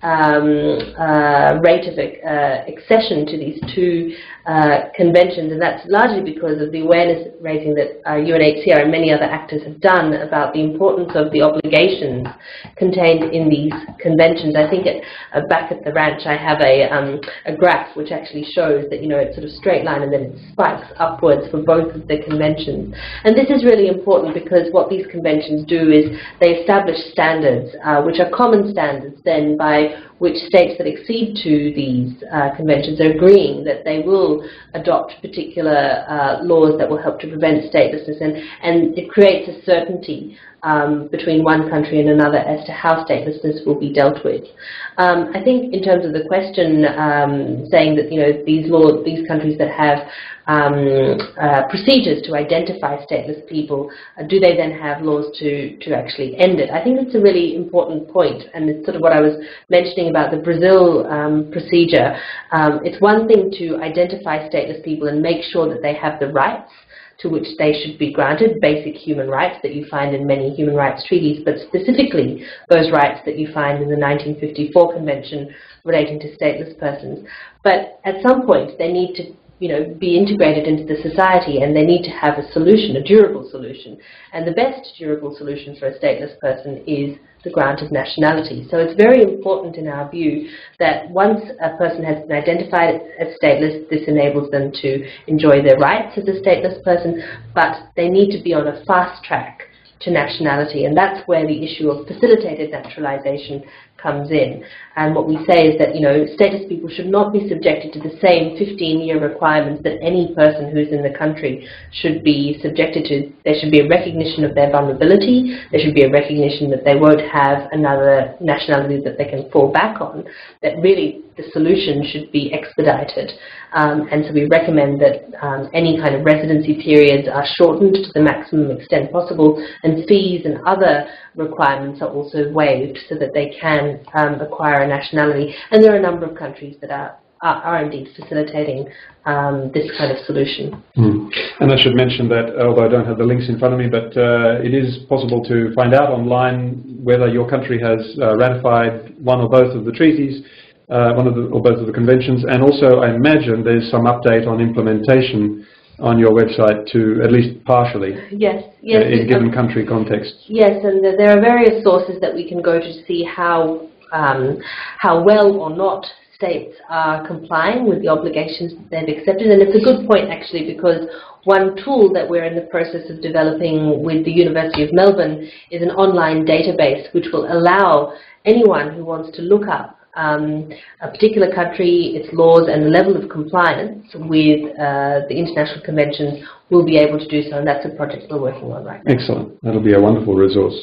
um, uh, rate of uh, accession to these two uh, conventions, and that's largely because of the awareness raising that uh, U N H C R and many other actors have done about the importance of the obligations contained in these conventions. I think at, uh, back at the ranch I have a, um, a graph which actually shows that, you know, it's sort of straight line and then it spikes upwards for both of the conventions. And this is really important because what these conventions do is they establish standards, uh, which are common standards then by which states that accede to these uh, conventions are agreeing that they will adopt particular uh, laws that will help to prevent statelessness, and, and it creates a certainty um, between one country and another as to how statelessness will be dealt with. Um, I think in terms of the question um, saying that, you know, these laws, these countries that have um, uh, procedures to identify stateless people, uh, do they then have laws to, to actually end it? I think that's a really important point, and it's sort of what I was mentioning about the Brazil um, procedure. Um, it's one thing to identify stateless people and make sure that they have the rights to which they should be granted, basic human rights that you find in many human rights treaties, but specifically those rights that you find in the nineteen fifty-four Convention relating to stateless persons. But at some point they need to, you know, be integrated into the society, and they need to have a solution, a durable solution. And the best durable solution for a stateless person is the grant of nationality. So it's very important in our view that once a person has been identified as stateless, this enables them to enjoy their rights as a stateless person, but they need to be on a fast track to nationality, and that's where the issue of facilitated naturalization comes in. And what we say is that, you know, stateless people should not be subjected to the same fifteen-year requirements that any person who's in the country should be subjected to. There should be a recognition of their vulnerability. There should be a recognition that they won't have another nationality that they can fall back on, that really the solution should be expedited. Um, and so we recommend that um, any kind of residency periods are shortened to the maximum extent possible, and fees and other requirements are also waived so that they can um, acquire a nationality. And there are a number of countries that are are, are indeed facilitating um, this kind of solution. Mm. And I should mention that, although I don't have the links in front of me, but uh, it is possible to find out online whether your country has uh, ratified one or both of the treaties, uh, one of the, or both of the conventions, and also I imagine there's some update on implementation on your website to at least partially. Yes, yes. Uh, in given um, country context. Yes, and there are various sources that we can go to see how um, how well or not states are complying with the obligations that they've accepted. And it's a good point actually, because one tool that we're in the process of developing with the University of Melbourne is an online database which will allow anyone who wants to look up Um, a particular country, its laws, and the level of compliance with uh, the international conventions will be able to do so, and that's a project we're working on right now. Excellent. That'll be a wonderful resource.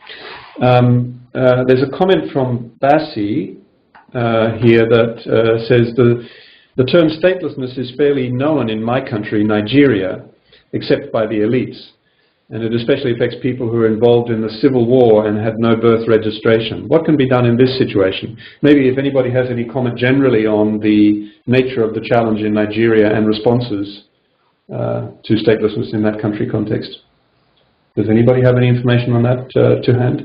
Um, uh, there's a comment from Bassi uh, here that uh, says the, the term statelessness is fairly known in my country, Nigeria, except by the elites. And it especially affects people who are involved in the civil war and had no birth registration. What can be done in this situation? Maybe if anybody has any comment generally on the nature of the challenge in Nigeria and responses uh, to statelessness in that country context. Does anybody have any information on that uh, to hand?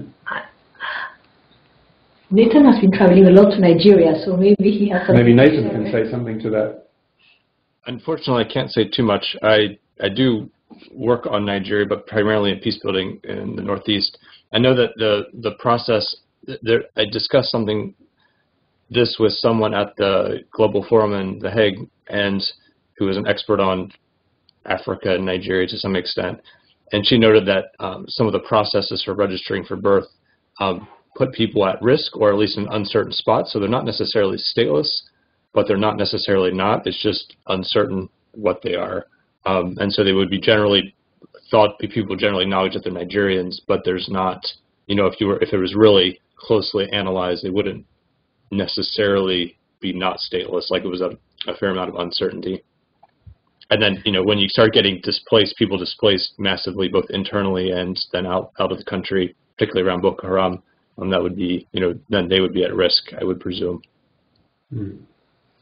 Nathan has been traveling a lot to Nigeria, so maybe he has something. Maybe Nathan can say something to that. Unfortunately, I can't say too much. I, I do work on Nigeria, but primarily in peace building in the Northeast. I know that the the process, there, I discussed something this with someone at the Global Forum in The Hague, and who is an expert on Africa and Nigeria to some extent. And she noted that um, some of the processes for registering for birth um, put people at risk, or at least in uncertain spots. So they're not necessarily stateless, but they're not necessarily not. It's just uncertain what they are. Um, and so they would be generally thought, people generally acknowledge that they're Nigerians, but there's not, you know, if you were, if it was really closely analyzed, they wouldn't necessarily be not stateless, like it was a, a fair amount of uncertainty. And then, you know, when you start getting displaced, people displaced massively, both internally and then out, out of the country, particularly around Boko Haram, um, that would be, you know, then they would be at risk, I would presume. Mm.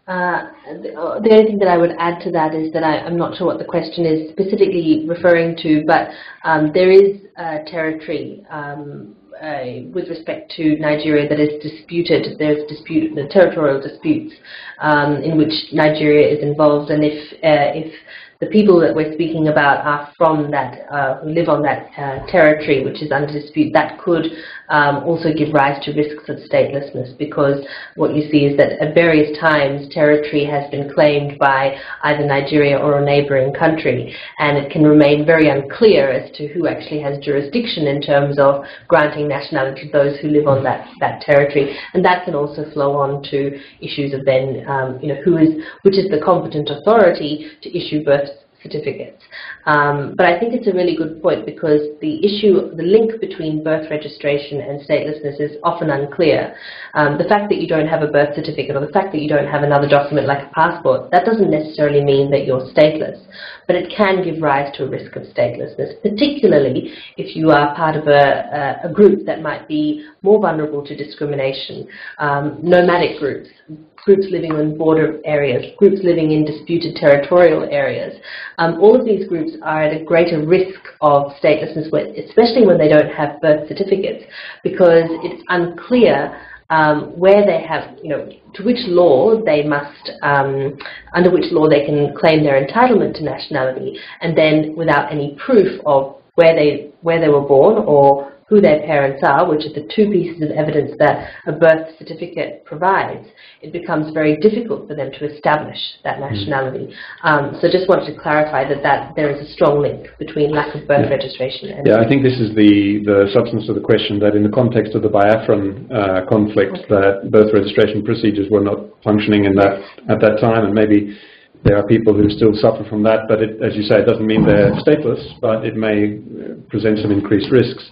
Uh, the, the only thing that I would add to that is that I, I'm not sure what the question is specifically referring to, but um, there is uh, territory um, uh, with respect to Nigeria that is disputed. There's dispute, the territorial disputes um, in which Nigeria is involved, and if uh, if the people that we're speaking about are from that, uh, who live on that uh, territory which is under dispute, that could um, also give rise to risks of statelessness, because what you see is that at various times territory has been claimed by either Nigeria or a neighboring country, and it can remain very unclear as to who actually has jurisdiction in terms of granting nationality to those who live on that, that territory, and that can also flow on to issues of then, um, you know, who is, which is the competent authority to issue birth certificates. Um, but I think it's a really good point, because the issue, the link between birth registration and statelessness is often unclear. Um, the fact that you don't have a birth certificate, or the fact that you don't have another document like a passport, that doesn't necessarily mean that you're stateless, but it can give rise to a risk of statelessness, particularly if you are part of a, a, a group that might be more vulnerable to discrimination, um, nomadic groups, groups living in border areas, groups living in disputed territorial areas. Um, all of these groups are at a greater risk of statelessness, especially when they don't have birth certificates, because it's unclear um, where they have, you know, to which law they must, um, under which law they can claim their entitlement to nationality, and then without any proof of where they, where they were born or who their parents are, which are the two pieces of evidence that a birth certificate provides, it becomes very difficult for them to establish that nationality. Um, so just wanted to clarify that, that there is a strong link between lack of birth yeah. registration and... Yeah, I think this is the, the substance of the question, that in the context of the Biafran uh, conflict, okay. that birth registration procedures were not functioning in that, at that time, and maybe there are people who still suffer from that, but it, as you say, it doesn't mean they're stateless, but it may present some increased risks.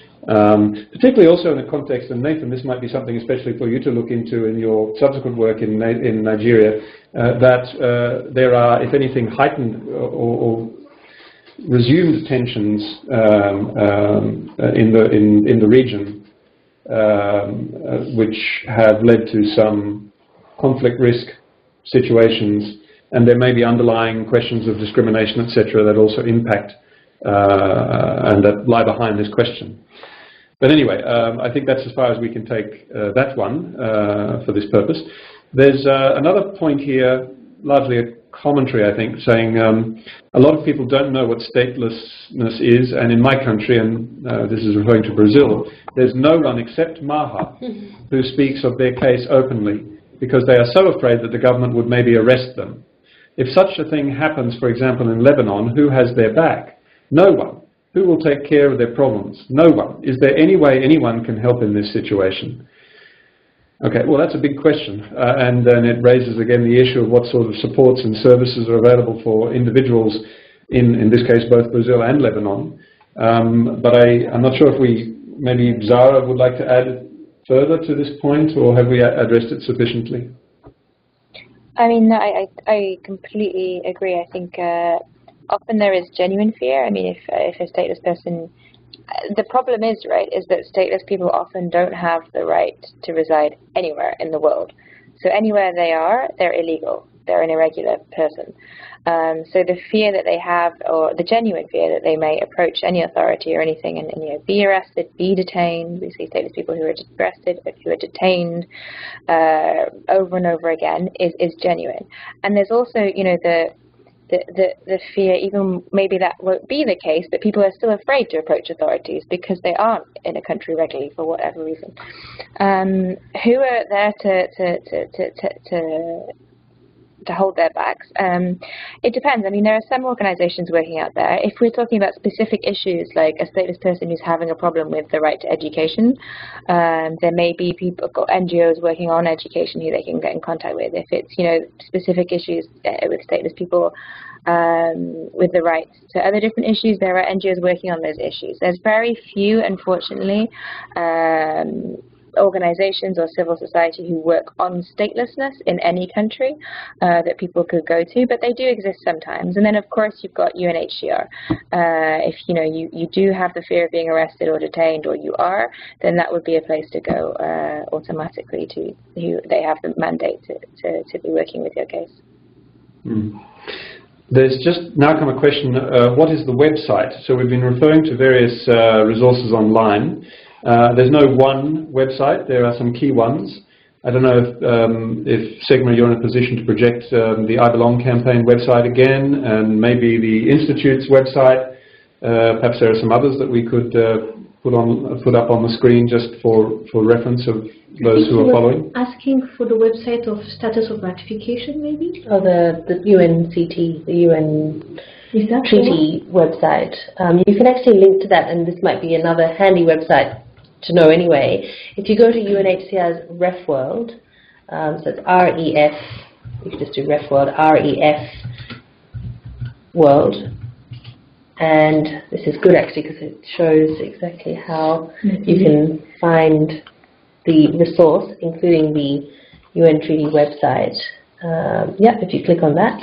Um, particularly also in the context, and Nathan, this might be something especially for you to look into in your subsequent work in, in Nigeria, uh, that uh, there are, if anything, heightened or, or resumed tensions um, um, in, the, in, in the region, um, uh, which have led to some conflict risk situations, and there may be underlying questions of discrimination, et cetera, that also impact uh, and that lie behind this question. But anyway, um, I think that's as far as we can take uh, that one uh, for this purpose. There's uh, another point here, largely a commentary, I think, saying um, a lot of people don't know what statelessness is, and in my country, and uh, this is referring to Brazil, there's no one except Maha who speaks of their case openly, because they are so afraid that the government would maybe arrest them. If such a thing happens, for example, in Lebanon, who has their back? No one. Who will take care of their problems? No one. Is there any way anyone can help in this situation? Okay, well, that's a big question. Uh, and then it raises again the issue of what sort of supports and services are available for individuals in, in this case, both Brazil and Lebanon. Um, but I, I'm not sure if we, maybe Zahra would like to add further to this point, or have we addressed it sufficiently? I mean, I, I, I completely agree. I think uh, often there is genuine fear. I mean, if, uh, if a stateless person, uh, the problem is, right, is that stateless people often don't have the right to reside anywhere in the world. So anywhere they are, they're illegal. They're an irregular person. Um, so the fear that they have, or the genuine fear that they may approach any authority or anything and, and you know, be arrested, be detained. We see stateless people who are arrested, who are detained uh, over and over again, is, is genuine. And there's also, you know, the The, the, the fear, even maybe that won't be the case, but people are still afraid to approach authorities because they aren't in a country regularly for whatever reason. Um, who are there to, to, to, to, to, to, to hold their backs? Um, it depends. I mean, there are some organizations working out there. If we're talking about specific issues, like a stateless person who's having a problem with the right to education, um, there may be people, N G Os working on education who they can get in contact with. If it's, you know, specific issues uh, with stateless people um, with the rights to other different issues, there are N G Os working on those issues. There's very few, unfortunately, um, organizations or civil society who work on statelessness in any country uh, that people could go to, but they do exist sometimes. And then, of course, you've got U N H C R. Uh, if you know you, you do have the fear of being arrested or detained, or you are, then that would be a place to go uh, automatically to who they have the mandate to, to, to be working with your case. Mm. There's just now come a question, uh, what is the website? So we've been referring to various uh, resources online. Uh, there's no one website, there are some key ones. I don't know if, um, if Segma, you're in a position to project um, the I Belong campaign website again, and maybe the Institute's website. Uh, perhaps there are some others that we could uh, put on, put up on the screen just for, for reference of those who are following. Asking for the website of status of ratification, maybe? Or the, the U N C T, the U N treaty website. Um, you can actually link to that, and this might be another handy website to know anyway. If you go to U N H C R's RefWorld, um, so it's R E F, you can just do RefWorld, R E F World. And this is good actually because it shows exactly how mm-hmm. you can find the resource, including the U N Treaty website. Um, yeah, if you click on that.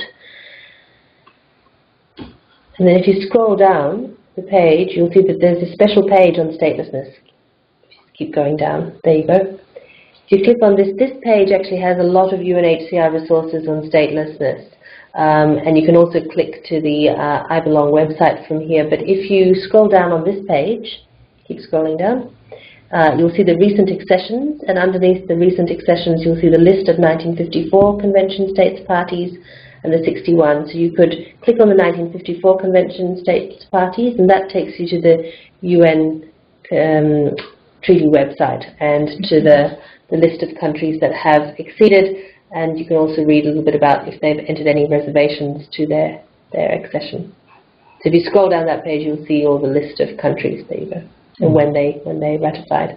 And then if you scroll down the page, you'll see that there's a special page on statelessness. Keep going down. There you go. If you click on this, this page actually has a lot of U N H C R resources on statelessness. Um, and you can also click to the uh, I Belong website from here. But if you scroll down on this page, keep scrolling down, uh, you'll see the recent accessions, and underneath the recent accessions you'll see the list of nineteen fifty-four Convention States parties and the sixty-one. So you could click on the nineteen fifty-four Convention States parties, and that takes you to the U N um, Treaty website and to the, the list of countries that have acceded. And you can also read a little bit about if they've entered any reservations to their, their accession. So if you scroll down that page, you'll see all the list of countries, there you go, and when they, when they ratified.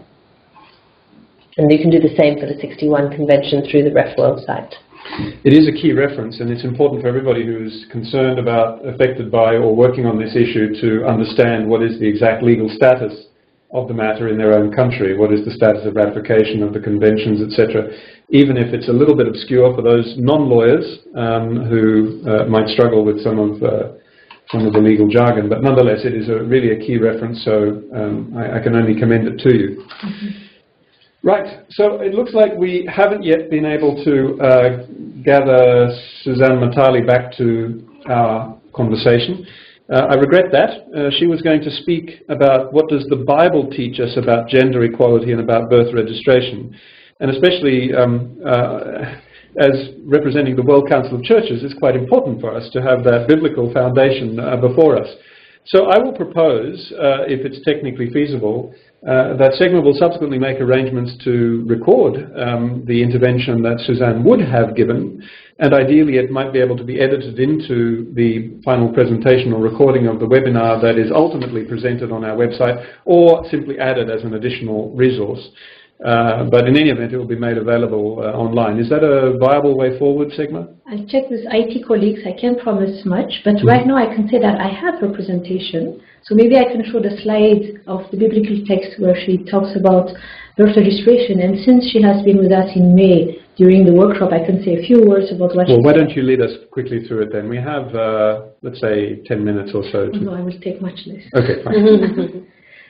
And you can do the same for the sixty-one convention through the RefWorld site. It is a key reference, and it's important for everybody who's concerned about, affected by, or working on this issue to understand what is the exact legal status of the matter in their own country, what is the status of ratification of the conventions, et cetera. Even if it's a little bit obscure for those non-lawyers um, who uh, might struggle with some of uh, some of the legal jargon, but nonetheless, it is a, really a key reference. So um, I, I can only commend it to you. Mm-hmm. Right. So it looks like we haven't yet been able to uh, gather Suzanne Matali back to our conversation. Uh, I regret that. Uh, she was going to speak about what does the Bible teach us about gender equality and about birth registration. And especially um, uh, as representing the World Council of Churches, it's quite important for us to have that biblical foundation uh, before us. So I will propose, uh, if it's technically feasible, uh, that Segma will subsequently make arrangements to record um, the intervention that Suzanne would have given, and ideally it might be able to be edited into the final presentation or recording of the webinar that is ultimately presented on our website, or simply added as an additional resource. Uh, but in any event, it will be made available uh, online. Is that a viable way forward, Segma? I'll check with I T colleagues. I can't promise much, but mm-hmm. right now I can say that I have her presentation. So maybe I can show the slide of the biblical text where she talks about birth registration. And since she has been with us in May during the workshop, I can say a few words about what well, she why said. Don't you lead us quickly through it then? We have, uh, let's say, ten minutes or so. To... No, I will take much less. Okay, fine.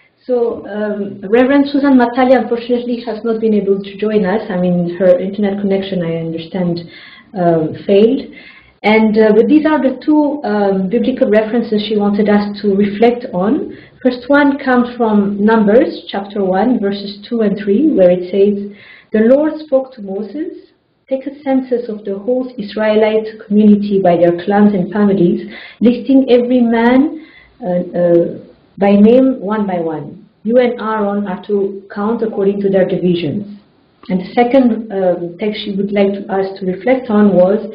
So, um, Reverend Susan Matali, unfortunately, has not been able to join us. I mean, her internet connection, I understand, um, failed. And uh, but these are the two um, biblical references she wanted us to reflect on. First one comes from Numbers, chapter one, verses two and three, where it says, "The Lord spoke to Moses, take a census of the whole Israelite community by their clans and families, listing every man uh, uh, by name one by one. You and Aaron are to count according to their divisions." And the second um, text she would like to, us to reflect on was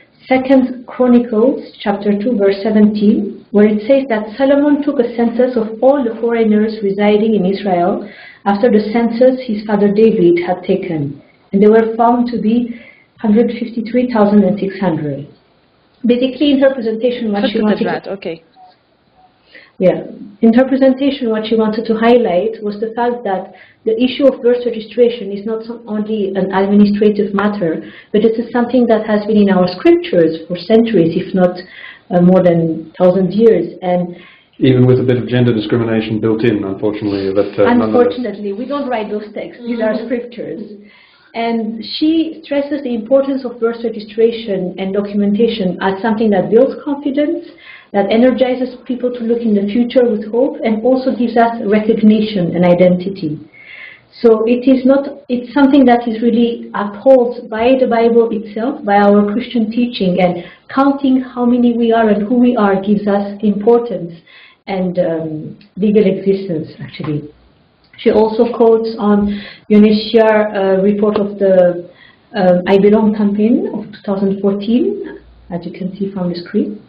Second Chronicles chapter two verse seventeen, where it says that Solomon took a census of all the foreigners residing in Israel after the census his father David had taken, and they were found to be one hundred fifty-three thousand six hundred. Basically, in her presentation, what she wanted. That, okay. Yeah. In her presentation, what she wanted to highlight was the fact that the issue of birth registration is not only an administrative matter, but it is something that has been in our scriptures for centuries, if not uh, more than a thousand years. And even with a bit of gender discrimination built in, unfortunately. But, uh, unfortunately, we don't write those texts. These are scriptures. And she stresses the importance of birth registration and documentation as something that builds confidence, that energizes people to look in the future with hope, and also gives us recognition and identity. So it is not, it's something that is really upheld by the Bible itself, by our Christian teaching, and counting how many we are and who we are gives us importance and um, legal existence, actually. She also quotes on U N H C R uh, report of the uh, I Belong campaign of two thousand fourteen, as you can see from the screen.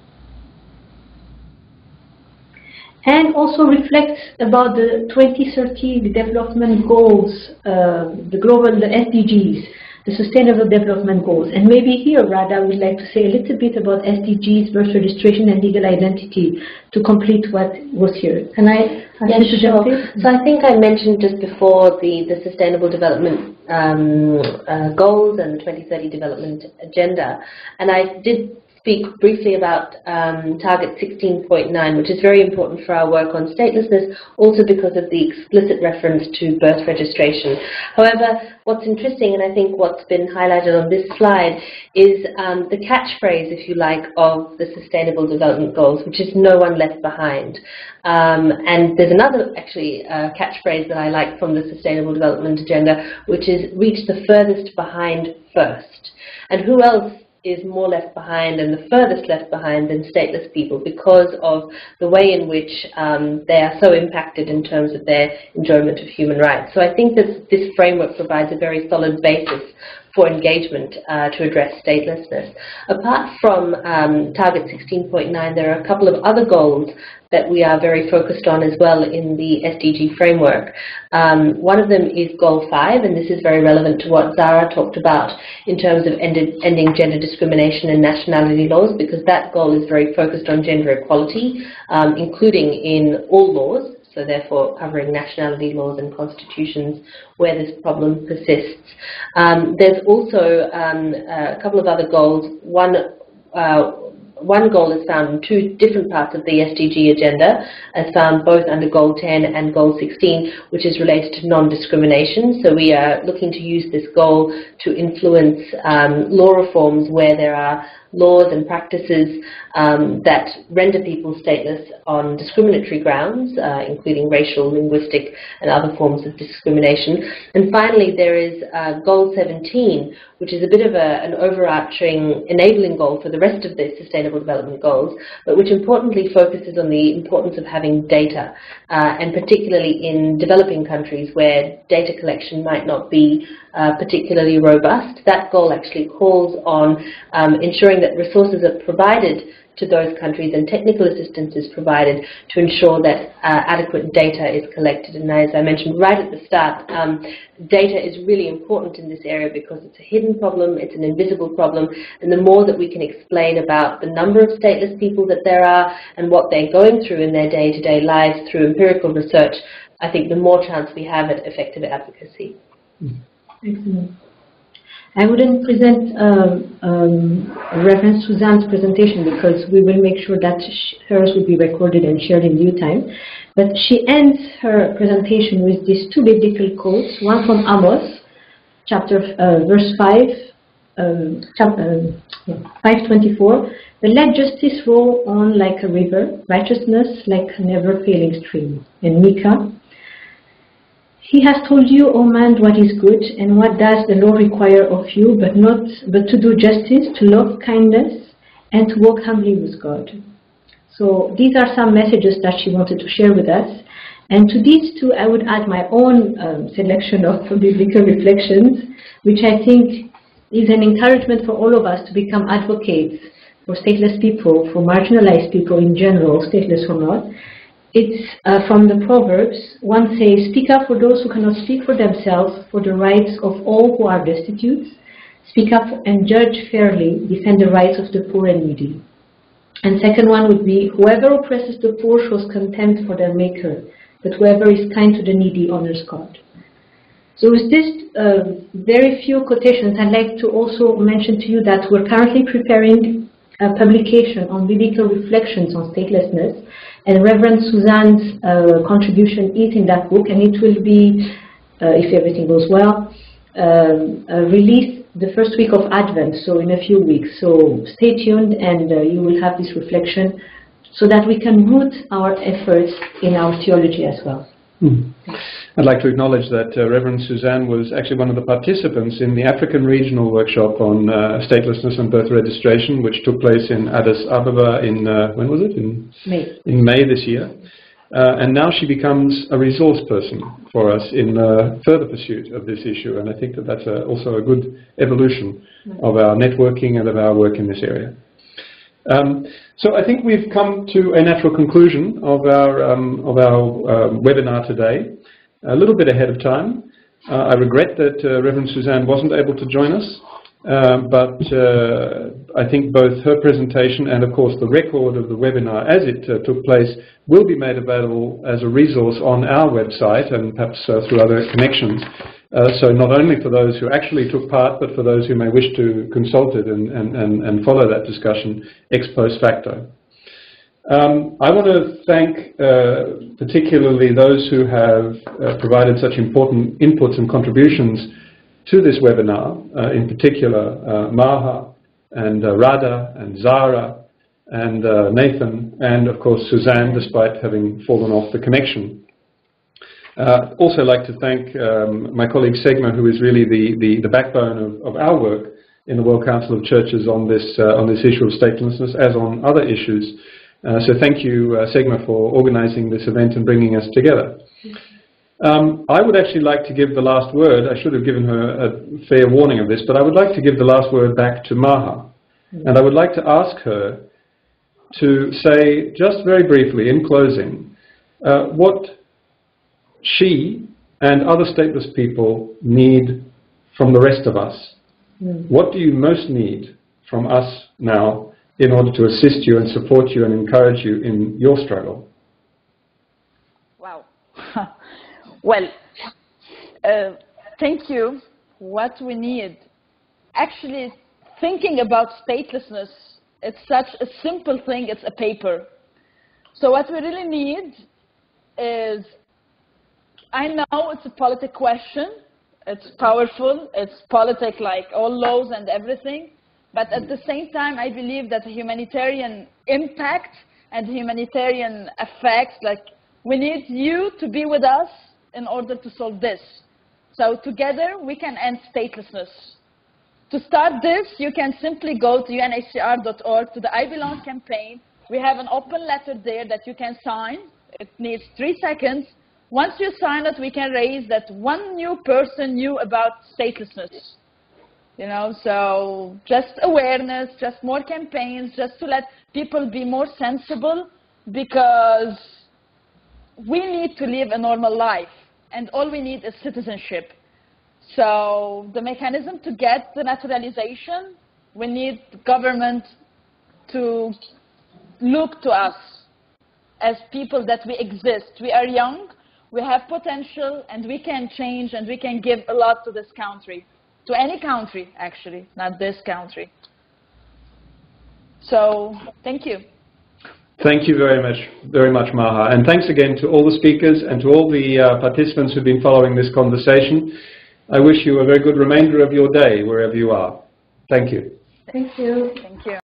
And also reflects about the twenty thirty development goals, uh, the global, the S D Gs, the Sustainable Development Goals. And maybe here, Radha would like to say a little bit about S D Gs, birth registration and legal identity to complete what was here. Can I ask yeah, you to sure. jump in? So I think I mentioned just before the, the Sustainable Development um, uh, Goals and the twenty thirty Development Agenda. And I did speak briefly about um, target sixteen point nine, which is very important for our work on statelessness, also because of the explicit reference to birth registration. However, what's interesting, and I think what's been highlighted on this slide, is um, the catchphrase, if you like, of the Sustainable Development Goals, which is no one left behind. Um, and there's another, actually, uh, catchphrase that I like from the Sustainable Development Agenda, which is reach the furthest behind first. And who else is more left behind and the furthest left behind than stateless people, because of the way in which um, they are so impacted in terms of their enjoyment of human rights. So I think that this framework provides a very solid basis for engagement uh, to address statelessness. Apart from um, target sixteen point nine, there are a couple of other goals that we are very focused on as well in the S D G framework. Um, one of them is goal five, and this is very relevant to what Zahra talked about in terms of ended, ending gender discrimination and nationality laws, because that goal is very focused on gender equality, um, including in all laws, so therefore covering nationality laws and constitutions where this problem persists. Um, there's also um, a couple of other goals. One uh, One goal is found in two different parts of the S D G agenda, as found both under Goal ten and Goal sixteen, which is related to non-discrimination. So we are looking to use this goal to influence um, law reforms where there are laws and practices um, that render people stateless on discriminatory grounds, uh, including racial, linguistic, and other forms of discrimination. And finally, there is uh, Goal seventeen, which is a bit of a, an overarching enabling goal for the rest of the Sustainable Development Goals, but which importantly focuses on the importance of having data, uh, and particularly in developing countries where data collection might not be uh, particularly robust. That goal actually calls on um, ensuring that resources are provided to those countries and technical assistance is provided to ensure that uh, adequate data is collected. And as I mentioned right at the start, um, data is really important in this area because it's a hidden problem, it's an invisible problem, and the more that we can explain about the number of stateless people that there are and what they're going through in their day-to-day lives through empirical research, I think the more chance we have at effective advocacy. Excellent. I wouldn't present um, um, a reference to Zan's presentation because we will make sure that hers will be recorded and shared in due time. But she ends her presentation with these two biblical quotes, one from Amos, chapter uh, verse five, um, chapter uh, five twenty-four. But let justice roll on like a river, righteousness like a never-failing stream. And Micah, he has told you, O man, what is good, and what does the law require of you, but not but to do justice, to love kindness, and to walk humbly with God. So these are some messages that she wanted to share with us. And to these two, I would add my own um, selection of biblical reflections, which I think is an encouragement for all of us to become advocates for stateless people, for marginalized people in general, stateless or not. It's uh, from the Proverbs. One says, speak up for those who cannot speak for themselves, for the rights of all who are destitute. Speak up and judge fairly, defend the rights of the poor and needy. And second one would be, whoever oppresses the poor shows contempt for their maker, but whoever is kind to the needy honors God. So with this uh, very few quotations, I'd like to also mention to you that we're currently preparing a publication on biblical reflections on statelessness, and Reverend Suzanne's uh, contribution is in that book, and it will be, uh, if everything goes well, um, uh, released the first week of Advent, so in a few weeks. So stay tuned, and uh, you will have this reflection so that we can root our efforts in our theology as well. Mm. I'd like to acknowledge that uh, Reverend Suzanne was actually one of the participants in the African Regional Workshop on uh, Statelessness and Birth Registration, which took place in Addis Ababa in, uh, when was it? In May. In May this year. Uh, and now she becomes a resource person for us in uh, further pursuit of this issue. And I think that that's a, also a good evolution of our networking and of our work in this area. Um, so I think we've come to a natural conclusion of our, um, of our um, webinar today, a little bit ahead of time. Uh, I regret that uh, Reverend Suzanne wasn't able to join us, uh, but uh, I think both her presentation and of course the record of the webinar as it uh, took place will be made available as a resource on our website and perhaps uh, through other connections. Uh, so not only for those who actually took part, but for those who may wish to consult it and, and, and, and follow that discussion ex post facto. Um, I want to thank uh, particularly those who have uh, provided such important inputs and contributions to this webinar, uh, in particular uh, Maha and uh, Radha and Zahra and uh, Nathan and of course Suzanne, despite having fallen off the connection. Uh, also like to thank um, my colleague Segma, who is really the, the, the backbone of, of our work in the World Council of Churches on this, uh, on this issue of statelessness, as on other issues. Uh, so thank you, uh, Segma, for organizing this event and bringing us together. Um, I would actually like to give the last word. I should have given her a fair warning of this, but I would like to give the last word back to Maha. And I would like to ask her to say, just very briefly in closing, uh, what she and other stateless people need from the rest of us. Mm. What do you most need from us now in order to assist you and support you and encourage you in your struggle? Wow. Well, uh, thank you. What we need, actually thinking about statelessness, it's such a simple thing, it's a paper. So what we really need is, I know it's a politic question, it's powerful, it's politic like all laws and everything, but at the same time I believe that the humanitarian impact and humanitarian effect, like we need you to be with us in order to solve this. So together we can end statelessness. To start this, you can simply go to U N H C R dot org to the I Belong campaign. We have an open letter there that you can sign. It needs three seconds. Once you sign it, we can raise that one new person knew about statelessness. You know, so just awareness, just more campaigns, just to let people be more sensible, because we need to live a normal life, and all we need is citizenship. So the mechanism to get the naturalization, we need the government to look to us as people that we exist. We are young. We have potential, and we can change, and we can give a lot to this country, to any country, actually, not this country. So, thank you. Thank you very much, very much, Maha. And thanks again to all the speakers and to all the uh, participants who've been following this conversation. I wish you a very good remainder of your day, wherever you are. Thank you. Thank you. Thank you.